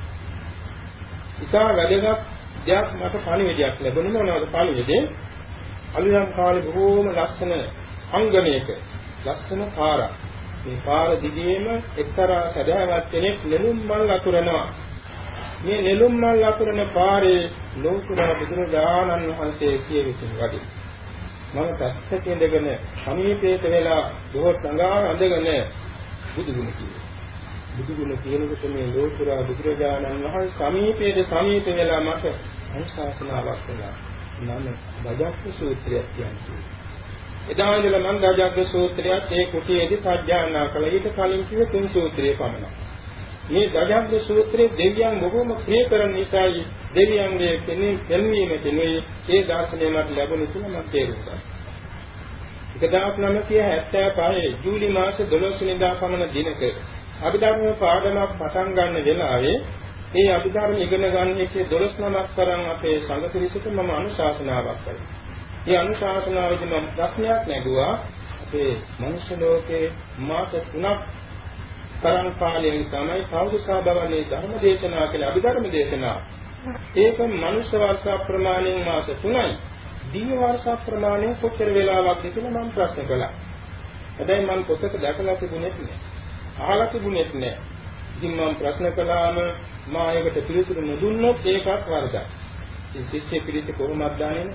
ඉතා වැදගත් දෙයක් මට පණිවිඩයක් ලැබුණේ. මොනවද පණිවිඩේ? අලුයම් කාලේ බොහෝම ලස්සන අංගණයක ලස්සන පාරක්. මේ පාර දිගේම එක්තරා සදාවත් කෙනෙක් නෙළුම් මල් අතුරනවා. මේ නෙළුම් මල් අතුරන පාරේ ලෝතුර බුදුරජාණන් වහන්සේ සියවිසින් වඩිනවා. මම පැත්තක ඉඳගෙන සමීපයට වෙලා දොහොත් ළඟා අඳගෙන බුදුගුණ කියනවා. බුදුගුණ කියනකොට මේ ලෝතුර බුදුරජාණන් වහන්සේ සමීප වෙලා මට අනුශාසනාවක් කළා. නම දජග්ග සූත්‍රයක් කියන්නේ. එදා ඉඳලා මම දජග්ග සූත්‍රයත් ඒ කුටියේදී සජ්ජායනා කළා. ඊට කලින් කිව්ව 3 සූත්‍රය පමණයි. මේ දජග්ග සූත්‍රයේ දෙවියන් බොහෝම ප්‍රිය කරන නිසායි දෙවියන්ගේ පෙන්වීමෙන් ඒ දාර්ශනය මට ලැබුණේ කියලා මම තේරුම් ගත්තා. 1975 ජූලි මාස 12 වෙනිදා පමණ දිනක අභිධර්ම පාඩමක් පටන් ගන්න වෙලාවේ ඒ අභිධර්ම ඉගෙන ගන්න එකේ 12 නමක් තරම් අපේ සංඝ පිරිසට මම අනුශාසනාවක් කළා. මේ අනුශාසනාවේදී මම ප්‍රශ්නයක් නැගුවා. අපේ මනුෂ්‍ය ලෝකේ මාස 3ක් තරම් කාලයෙන් තමයි කෞතුසා බවනේ ධර්ම දේශනා කියලා අභිධර්ම දේශනා. ඒක මනුෂ්‍ය වර්ෂ ප්‍රමාණයෙන් මාස 3යි. දිව්‍ය වර්ෂ ප්‍රමාණයෙන් කොච්චර වෙලාවක්ද කියලා මම ප්‍රශ්න කළා. හැබැයි මම පොතක දැකලා තිබුණේ නැහැ. අහලා තිබුණෙත් නැහැ. ඉතින් මම ප්‍රශ්න කළාම මා ඒකට පිළිතුරු නොදුන්නොත් ඒකත් වරදක්. ඉතින් ශිෂ්‍ය පිළිතුරු කොහොමද දාන්නේ?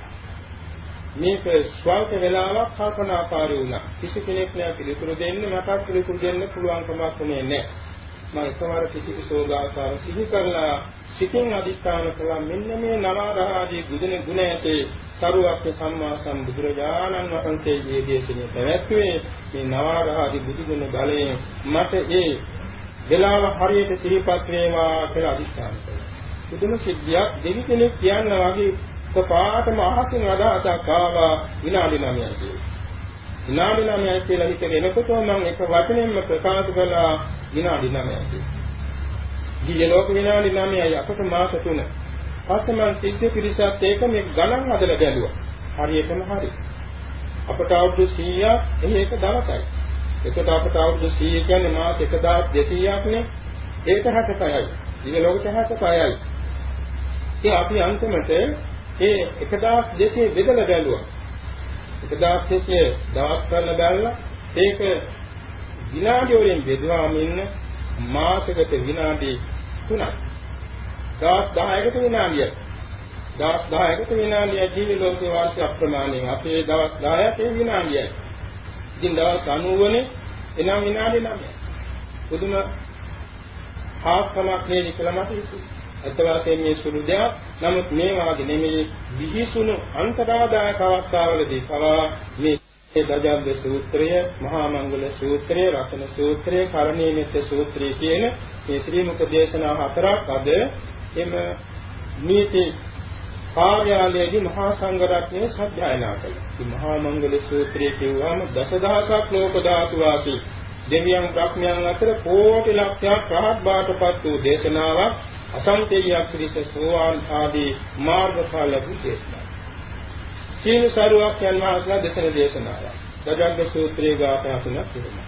මේක ස්වල්ප වෙලාවක් කල්පනාකාරී වුණා. කිසි කෙනෙක් නෑ පිළිතුරු දෙන්න, මටත් පිළිතුරු දෙන්න පුළුවන් කමක් නැහැ. මම එකවර කිසිසෝගාකාර සිහි කරලා සිතින් අධිෂ්ඨාන කළා මෙන්න මේ නවාරහාදී ගුණ ඇතේ සරුවක්ඛ සම්මා සම්බුදුරජාණන් වහන්සේගේ දේශනේ පැවැත්වුවේ මේ නවාරහාදී බුදුගුණ බලයෙන් මට ඒ වෙලාව හරියට සිහිපත් වේවා කියලා අධිෂ්ඨාන කළා. බුදුම සිද්ධියක් දෙවි කෙනෙක් කියන්න වගේ පාටම අහකින් අදහසක් ආවා විනාඩි 9යි කියලා. විනාඩි 9යි කියලා හිතගෙන එනකොට මම එක වචනෙන්ම ප්‍රකාශ කළා විනාඩි 9යි කියලා. දිව්‍ය ලෝක විනාඩි 9යි අපට මාස 3. පස්සේ මම සිද්ධ පිරිසත් ඒක මේ ගණන් හදලා බැලුවා. හරියටම හරි. අපට අවුරුදු 100ක් එහි එක දවසයි. එතකොට අපට අවුරුදු 100 කියන්නේ මාස 1200ක් නේ. ඒක 66යි. දිව්‍ය ලෝකෙට 66යි. ඒ අපි අන්තිමට ඒ 1200 බෙදලා බැලුවා. 1200 දවස් කරලා බැලලා ඒක විනාඩි වලින් බෙදුවාම ඉන්න මාසයකට විනාඩි 3ක්. දවස් 10කට විනාඩියක්. දවස් 10කට විනාඩිය ජීවි ලෝකේ වාර්ෂ අප්‍රමාණයෙන් අපේ දවස් 10ක් ඒ විනාඩියයි. ඉතින් දවස් 90නේ එනම් විනාඩි 9යි. පුදුම හාස්කමක් නේ කියලා මට හිතුණා. අත්වාසයෙන් මේ සුළු දෙයක්. නමුත් මේ වාගේ නෙමෙයි විහිසුණු අන්තරාදායක අවස්ථාවලදී පවා මේ දජග්ග සූත්‍රය, මහා මංගල සූත්‍රය, රතන සූත්‍රය, කරණීයමෙත්ත සූත්‍රය කියන මේ ශ්‍රී මුඛ දේශනා 4ක් අද එම නීති කාර්යාලයේදී මහා සංඝ රත්නයේ සත්‍යයනා කළා. මේ මහා මංගල සූත්‍රය කියුවාම දසදහසක් ලෝක ධාතු වාසී දෙවියන් බ්‍රහ්මයන් අතර කෝටි ලක්ෂයක් රහත් බාටපත් වූ දේශනාවක් අසංකේයයක් පිළිස සෝවාන් ආදී මාර්ගඵල දේශනා. සීල සරුවක් යන මාසලා දේශන දේශනාව. දජග්ග සූත්‍රයේ ගාථා තුනක් තිබෙනවා.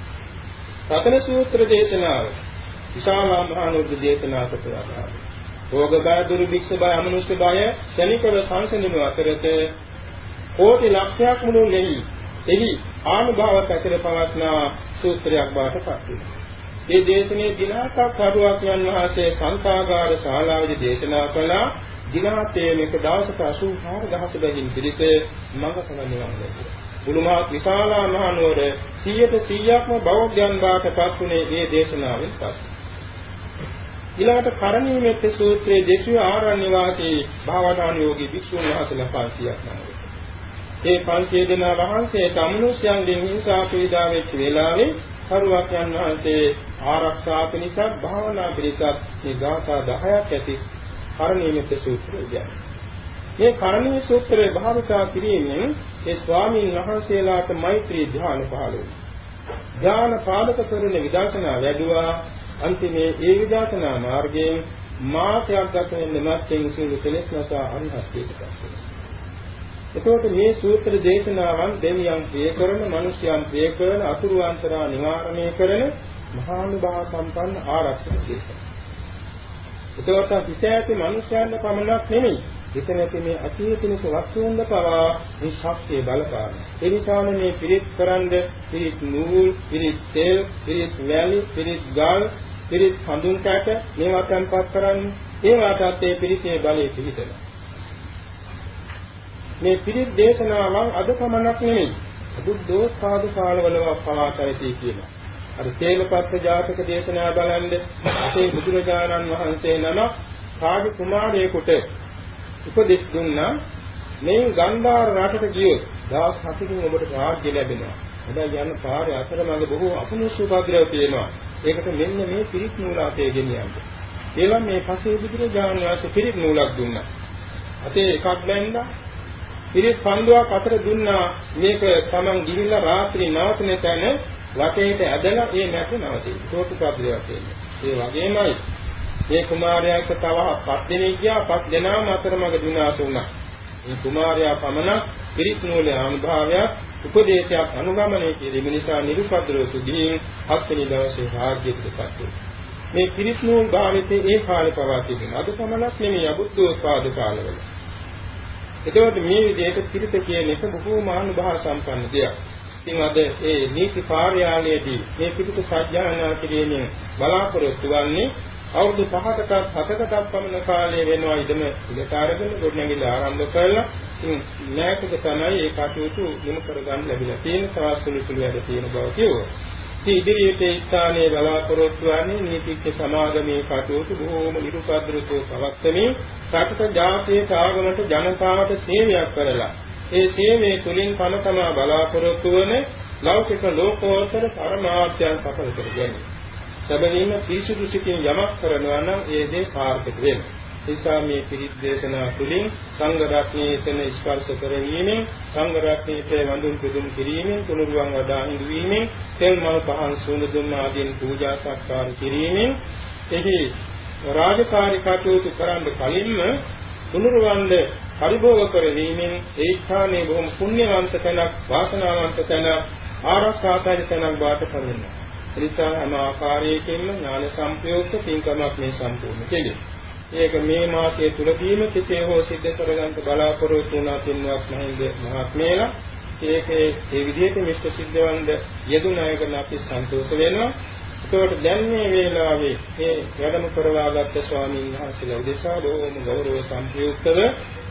රතන සූත්‍ර දේශනාව විශාල මහානුද්ද දේශනා කරනවා. රෝග බය, දුර්භික්ෂ බය, අමනුෂ්‍ය බය ශනිකව සංසඳන අතරත කෝටි ලක්ෂයක් මුළුල්ලෙහි එහි ආනුභාවක ඇතර පවත්නා සූත්‍රයක් බවට පත් වෙනවා. මේ දේශනේ දිනාකක් කරුවක් යන වාසේ සංකාගාර ශාලාවේදී දේශනා කළා. දිනාතේ මේක දවසට 84000 බැගින් පිළිස මඟපල නිවන් ලැබුවා. බුදුමහත් විශාලා මහනුවර 100%ක්ම බෞද්ධයන් බවට පත්ුනේ මේ දේශනාවෙන් පස්සේ. ඊළඟට කරණීයමෙත්ත සූත්‍රයේ දේශීය ආරණ්‍ය වාසී භාවනානුයෝගී භික්ෂුන් වහන්සේලා 500ක් නමයි. ඒ 500 දෙනා වහන්සේ තමනුෂ්‍යයන්ගෙන් හිංසා පීඩා වෙච්ච වෙලාවේ සරුවක්යන් වහන්සේ ආරක්ෂා පිණිස භාවනා පිණිස මේ ගාථා 10ක් ඇති කරණීයමෙත් සූත්‍රය කියන්නේ. මේ කරණීය සූත්‍රය භාවිතා කිරීමෙන් ඒ ස්වාමීන් වහන්සේලාට මෛත්‍රී ධ්‍යාන පහළ වුණා. ධ්‍යාන පාදක කරන විදර්ශනා වැඩුවා. අන්තිමේ ඒ විදර්ශනා මාර්ගයෙන් මාර්ගයක් ගත වෙන නැත්නම් සියලු කෙලෙස් නැසා අරිහත්ත්වයට පත් වෙනවා. එතකොට මේ සූත්‍ර දේශනාවන් දෙවියන් ප්‍රිය කරන, මිනිස්යන් ප්‍රිය කරන, අසුරු අන්තරා නිවාරණය කරන මහානුභාව සම්පන්න ආරක්ෂක දේශනා. එතකොට පිටෑති මිනිස්යන්ට පමණක් නෙමෙයි, එතනදී මේ අතීතිනිස වස්තුන්ද පවා මේ ශක්තිය බලපාන. ඒ නිසාම මේ පිරිත් කරන්ද, පිරිත් නූල්, පිරිත් තෙල්, පිරිත් වැලි, පිරිත් ගල්, පිරිත් හඳුන් කාට මේවා තැන්පත් කරන්නේ. ඒ වාටත් ඒ පිරිතේ බලය පිහිටනවා. මේ පිරිත් දේශනාවන් අද පමණක් නෙමෙයි, බුද්ධෝත්පාද කාලවල පවාතයිති කියලා. අර තේලපත්ත ජාතක දේශනා බලන්න අපේ බුදුරජාණන් වහන්සේ නම කාගේ කුමාරයෙකුට උපදෙස් දුන්නා මේ ගන්ධාර රටට ගියොත් දවස් 7කින් ඔබට රාජ්‍ය ලැබෙනවා. හැබැයි යන පාරේ අතරමඟ බොහෝ අසුනුසු උපද්‍රව තියෙනවා. ඒකට මෙන්න මේ පිරිත් නූල අපේ ගෙනියන්න. ඒවා මේ පසේ බුදුරජාණන් වහන්සේ පිරිත් නූලක් දුන්නා. අතේ එකක් බැඳලා පිරිත් පන්දුවක් අතර දුන්නා. මේක තමන් ගිහිල්ලා රාත්‍රී නවතින තැන වටේට ඇදලා ඒ මැද නවතින. තෝතු උපද්‍රවයක් තියෙනවා. ඒ වගේමයි මේ කුමාරයාට තව 5 දෙනෙක් ගියා. 5 දෙනාම අතරමඟ විනාශ වුණා. මේ කුමාරයා පමණ පිරිත් නූලේ අනුභවයක් උපදේශයක් අනුගමනය කිරීම නිසා නිරුපද්‍රව සුගින් 7 වෙනි දවසේ රාජ්‍යයටපත් වුණා. මේ පිරිත් නූල් භාවිතේ ඒ කාලේ පවා තිබුණා. අද පමණක් නෙමෙයි අබුද්ධෝත්පාද කාලවල. එතකොට මේ විදිහට පිරිත කියන එක බොහෝ මහානුභාව සම්පන්න දෙයක්. ඉතින් අද ඒ නීති කාර්යාලයේදී මේ පිරිත සජ්ජායනා කිරීමෙන් බලාපොරොත්තු වන්නේ අවුරුදු 5කටත් 7කටත් පමණ කාලය වෙනවා ඉදම ඉලට අරගෙන ගොඩනැගිලි ආරම්භ කරලා ඉතින් නැකක තමයි ඒ කටයුතු නිම කරගන්න ලැබිලා තියෙන සාස්ත්‍රීය සුළු වැඩ තියෙන බව කියුවා. ඉතින් ඉදිරියට ඒ ස්ථානයේ බලාපොරොත්තු වන්නේ නීතිඥ සමාගමේ කටයුතු බොහෝම නිරුපද්‍රවව පවත්වමින් රටට ජාතියට ආගමට ජනතාවට සේවයක් කරලා ඒ සේවයේ තුලින් පනතම බලාපොරොත්තු වන ලෞකික ලෝකෝත්තර පරමාර්ථයන් සඵල කර ගැනීම. සැබවින්ම පිරිසුදු සිතින් යමක් කරනවා නම් ඒ දේ සාර්ථක වෙනවා. ඒ නිසා මේ පිරිත් දේශනා තුළින් සංඝ රත්නයේ තන ස්පර්ශ කරවීමෙන්, සංඝ රත්නයේ වඳුන් පුදුම් කිරීමෙන්, තුනුරුවන් වඩා හිඳුවීමෙන්, තෙල් මල් පහන් සූඳ දුන්න ආදීන් පූජා සත්කාර කිරීමෙන්, එහි රාජකාරී කටයුතු කරන්න කලින්ම තුනුරුවන්ද පරිභෝග කරවීමෙන් ඒ ස්ථානයේ බොහොම පුණ්‍යවන්ත තැනක්, වාසනාවන්ත තැනක්, ආරක්ෂාකාරී තැනක් බවට පරිණිනවා. එනිසා හැම ආකාරයකින්ම ඥාන සම්ප්‍රයුක්ත පින්කමක් මේ සම්පූර්ණ කෙරේ. ඒක මේ මාසයේ තුලදීම කෙසේ හෝ සිද්ධ කරගන්න බලාපොරොත්තු වුණා පින්වත් මහින්ද මහත්මයලා. ඒකේ ඒ විදිහට මිෂ්ඨ සිද්ධවන්ද යෙදුනායකන අපි සන්තෝෂ වෙනවා. ඒකට දැන් මේ වේලාවේ මේ වැඩම කරවාගත්ත ස්වාමීන් වහන්සේලා උදෙසා බොහොම ගෞරව සම්ප්‍රයුක්තව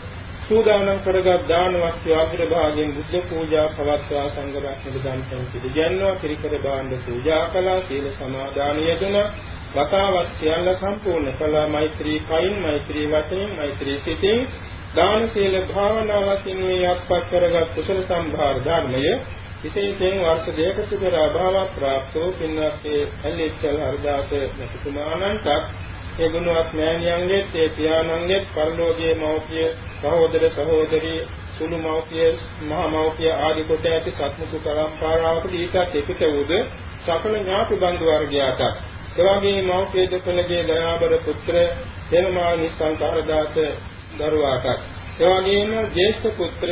සූදානම් කරගත් දාන වස්තු අග්‍රභාගයෙන් බුද්ධ පූජා පවත්වා සංඝ රත්නක දානයෙන් පිළිගන්නවා. කිරිකර භාණ්ඩ පූජා කළා, සීල සමාදාන යෙදුණා, වතාවත් සියල්ල සම්පූර්ණ කළා. මෛත්‍රී කයින්, මෛත්‍රී වචනෙන්, මෛත්‍රී සිතින් දාන සීල භාවනා වශයෙන් මේ අත්පත් කරගත් කුසල සම්භාර ධර්මය විශේෂයෙන් වර්ෂ දෙකකට පෙර අභාව ප්‍රාප්තෝ පින්වත්ේ ඇලෙච්චල් හර්දාස මෙතුමාණන්ට ඒ ගුණවත් මෑණියන්ගේ ඒ පියාණන්ගේ පරලෝකීය මෞර්තිය සහෝදර සහෝදරී සුළු මෞර්තිය මහා මෞර්තිය ආදී කොට ඇති සත්මුතු පරම්පරාවකට ඊටත් එපිට වූද සකල ඥාති බන්දු වර්ගයාට එවැගේ මෞර්තිය දෙකලගේ දයාබර පුත්‍ර තෙමමා නිස්සංකාරදාස දරුවාට එවැගේම ජේෂ්ඨ පුත්‍ර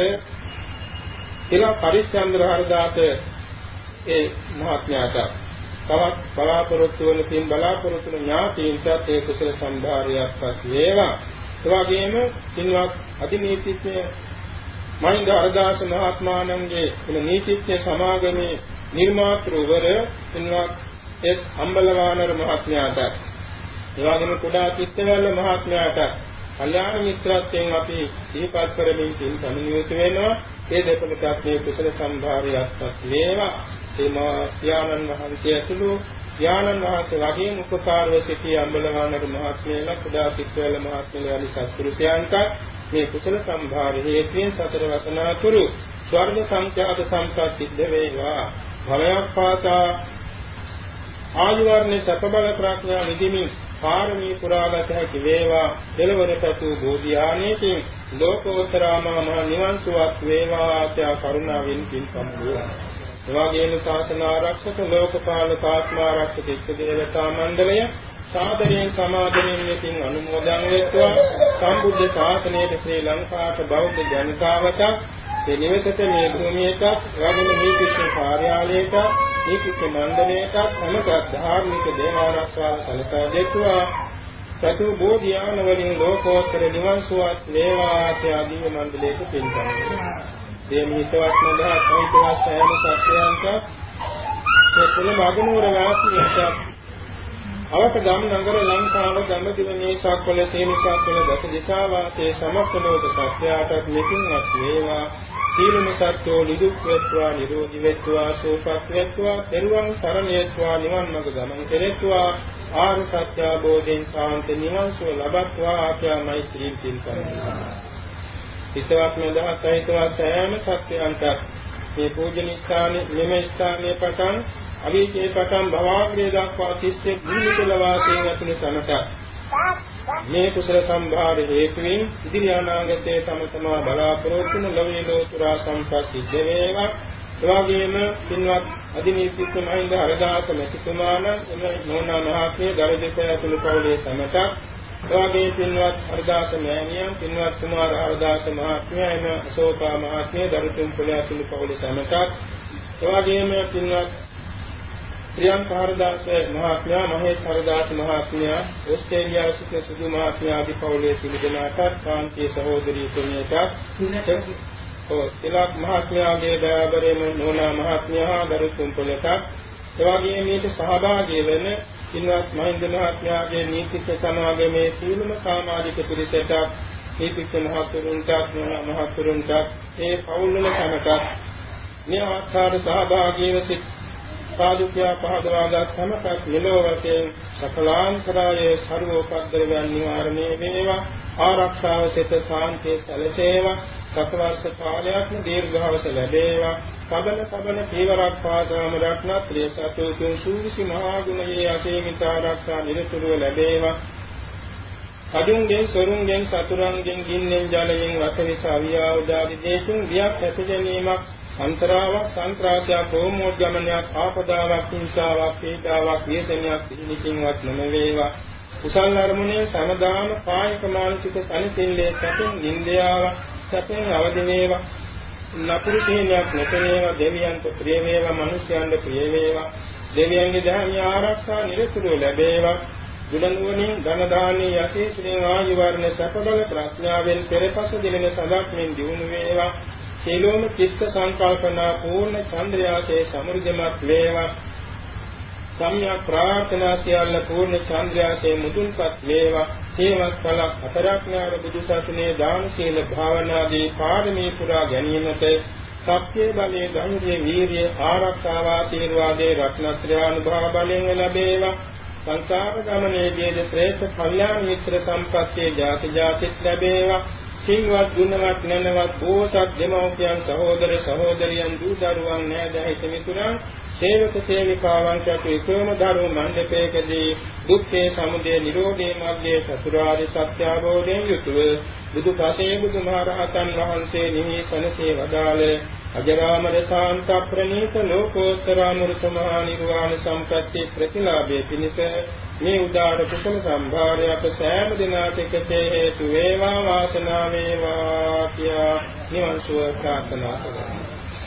තිලා පරිශ්චන්ද්‍ර හරදාස ඒ මහත්මයාට තවත් බලාපොරොත්තු වන තින් බලාපොරොත්තු වන ඥාතීන්ට ඒ කුසල සම්භාරයක් පස් වේවා. ඒ වගේම තින්වත් අධිනීතිඥ මහින්ද හරදාස මහත්මයාණන්ගේ එන නීතිඥ සමාගමේ නිර්මාතෘවර තින්වත් එස් අම්බලවානර මහත්මයාට ඒ වගේම කුඩා කිත්තවැල්ල මහත්මයාට කල්යාණ මිත්‍රත්වයෙන් අපි සිහිපත් කරමින් තින් සම්නියුත වෙනවා. ඒ දෙපළටත් මේ කුසල සම්භාරයක් පස් වේවා. එමා ඥානන් වහන්සේ ඇතුළු ඥානන් වහන්සේ වගේම උපකාරව සිටි අම්බලවානර මහත්මයාලා කුඩා සිත්වැල මහත්මයාලා යලි සත්පුරුෂයන්ට මේ කුසල සම්භාර හේතුයෙන් සතර වසනාතුරු ස්වර්ග සංඛ්‍යාත සම්පත් සිද්ධ වේවා. භවයක් පාසා ආයු වර්ණ සැප බල ප්‍රඥා විදිමින් පාරමී පුරාගත හැකි වේවා. දෙලවර පැතු බෝධිආනේකින් ලෝකෝත්තරාමා මහ නිවන් සුවත් වේවා ආත්‍යා කරුණාවෙන් පින් සම්පූර්ණ. එවාගේම ශාසන ආරක්ෂක ලෝකපාලක ආත්මාරක්ෂක එක්ක දේවතා මණ්ඩලය සාදරයෙන් සමාදරයෙන් මෙතින් අනුමෝදන් වෙත්වා. සම්බුද්ධ ශාසනයේ ශ්‍රී ලංකාවට බෞද්ධ ජනතාවට මේ නිවසට මේ භූමියට රාජ්‍ය නීතිඥ කාර්යාලයට නීතිඥ මණ්ඩලයට සමග ධාර්මික දේවාරක්ෂාව සැලසා දෙත්වා. සතු බෝධිආන වලින් ලෝකෝත්තර නිවන් සුවත් වේවා ආදී මණ්ඩලයට පින් සම්පූර්ණ. දේමිතවත් නදා කයිතවත් සෑම සත්‍යයන්ට සෙතල මගනුවර වාසීන්ට අවක ගම් නගර ලංකාව ගම්දිව මේසක්වල සේනිසක්වල දස දිසා වාසයේ සමස්ත ලෝක සත්‍යයන්ට මෙකින්වත් වේවා. සීලම සත්‍යෝ නිදුක් වේත්වා නිරෝධී වේත්වා සෝපත් වේත්වා පෙරවන් සරණ වේත්වා නිවන් මඟ ගමන් කෙරෙත්වා. ආර්ය සත්‍ය අවබෝධයෙන් සාන්ත නිවන් සුව ලබත්වා ආඛ්‍යා මෛත්‍රී පින් සම්පූර්ණ. හිතවත් මෙදහත් හිතවත් සෑම සත්‍යයන්ට මේ පූජනීය ස්ථානයේ මෙම ස්ථානයේ පටන් අවීචේ පටන් භවග්‍රේ දක්වා තිස්සේ භූමිකල වාසයෙන් ඇතුළු සමට මේ කුසල සම්භාර හේතුවෙන් ඉදිරි අනාගතයේ තම තමා බලාපොරොත්තු වන ලෝකේ ලෝතුරා සම්පත් සිද්ධ වේවා. එවාගෙම පින්වත් අධිනීතිඥ මහින්ද හරදාස මෙතුමාන නෝනා මහත්මිය දරදෙස ඇතුළු පවුලේ සමට එවාගේ පින්වත් හරදාස මෑණියන් පින්වත් කුමාර හරදාස මහත්මිය එම අශෝකා මහත්මිය දරුතුම් පොළේ ඇතුළු පවුලේ සමට එවාගෙම පින්වත් ප්‍රියංක හරදාස මහත්මයා මහේෂ් හරදාස මහත්මයා ඕස්ට්‍රේලියාවේ සිට සුදු මහත්මයා ආදී පවුලේ සිළු දෙනාට කාන්තිය සහෝදරී තුමියට තිලක් මහත්මයාගේ දයාබරේම නෝනා මහත්මයා දරුතුම් පොළට එවාගේ මේට සහභාගී වෙන පින්වත් මහින්ද මහත්මයාගේ නීතිඥ සමාගමේ සීලම සමාජික පිරිසට නීතිඥ මහතුරුන්ට නෝනා මහතුරුන්ට ඒ පවුල්වල සමට මේ අවස්ථාවට සහභාගී වෙ සිට සාදුක්‍යා පහදවාගත් සමකත් මෙලොව වශයෙන් සකලාන්තරයේ සර්වෝපද්‍රවයන් නිවාරණය වේවා. ආරක්ෂාව සිත සාන්තිය සැලසේවා. සකවර්ෂ කාලයක්ම දීර්ඝාස ලැබේවා. සබන කීවරක් පාදම රත්නත්‍රය සතුතුන් සූවිසි මහා ගුණයේ අසීමිත ආරක්ෂා නිරතුරුව ලැබේවා. අදුන්ගෙන් සොරුන්ගෙන් සතුරුන්ගෙන් ගින්නෙන් ජලයෙන් වතවිස අවියාවදාදී දේතුන් දියක් ඇතිජැනීමක් අන්තරාවක් සංක්‍රාසයක් හෝමෝද්ගමනයක් ආපදාවක් හිංසාවක් පීඩාවක් ව්‍යසනයක් නිකින්වත් නොවේවා. කුසල අරමුණේ සමදාන කායික මානසික සැනසෙල්ලේ සැපෙන් නින්දයාව සැපෙන් අවදි වේවා. නපුරු තේනයක් නැතේවා. දෙවියන්ට ප්‍රිය වේවා. මිනිස්යන්ට ප්‍රිය වේවා. දෙවියන්ගේ ධර්මීය ආරක්ෂා නිරතුරුව ලැබේවා. දුලනුවණින් ධන දානී යටි ශ්‍රී ආයු වර්ණ සැපබල ප්‍රඥාවෙන් පෙරපස දිලෙන සදාක් මෙන් දිනු වේවා. සීලෝම චිත්ත සංකල්පනා පූර්ණ චන්ද්‍රයාසේ සමෘද්ධිමත් වේවා. සම්‍යක් ප්‍රාර්ථනා සියල්ල පූර්ණ චන්ද්‍රයාසේ මුදුන්පත් වේවා. සේවත් කලක් හතරක් ඥාන බුදු සසුනේ දාන සීල භාවනාදී පාරමී පුරා ගැනීමට සත්‍ය බලයේ ධෛර්ය වීරිය ආරක්ෂාව ආශිර්වාදේ රත්නත්‍රය අනුභව බලයෙන් ලැබේවා. සංසාර ගමනේදී ශ්‍රේෂ්ඨ කල්යාණ මිත්‍ර සම්පත්තිය ජාති ජාතිත් ලැබේවා. සිංවත් ගුණවත් නැනවත් බෝසත් දෙමව්පියන් සහෝදර සහෝදරියන් දූ දරුවන් නෑදෑයිත මිතුරන් සේවක සේවිකාවන් සතු එකම ධර්ම මණ්ඩපයකදී දුක්ඛේ සමුදය නිරෝධේ මාර්ගයේ චතුරාර්ය සත්‍ය අවබෝධයෙන් යුතුව බුදු පසේ බුදුමහරහතන් වහන්සේ නිමිසනසේ වදාළ අජරාමර ශාන්ත ප්‍රණීත ලෝකෝත්තර අමෘත මහා නිර්වාණ සම්ප්‍රත්‍ය ප්‍රතිලාභයේ පිණිස මේ උදාර කුසල සම්භාරයක් සෑම දිනකට එකසේ හේතු වේවා වාසනාව වේවා කියා නිවන් සුව ප්‍රාර්ථනා කරමි.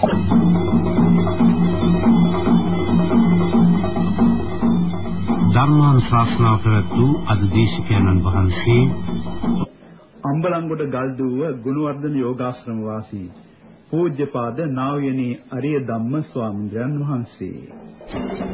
ධර්මානුශාසනා ප්‍රවතු අද දේශකයන්න් වහන්සේ අම්බලන්ගොඩ ගල්දුව ගුණවර්ධන යෝගාශ්‍රම වාසී පූජ්‍යපාද නා වූ අරිය ධම්ම ස්වාමීන් වහන්සේ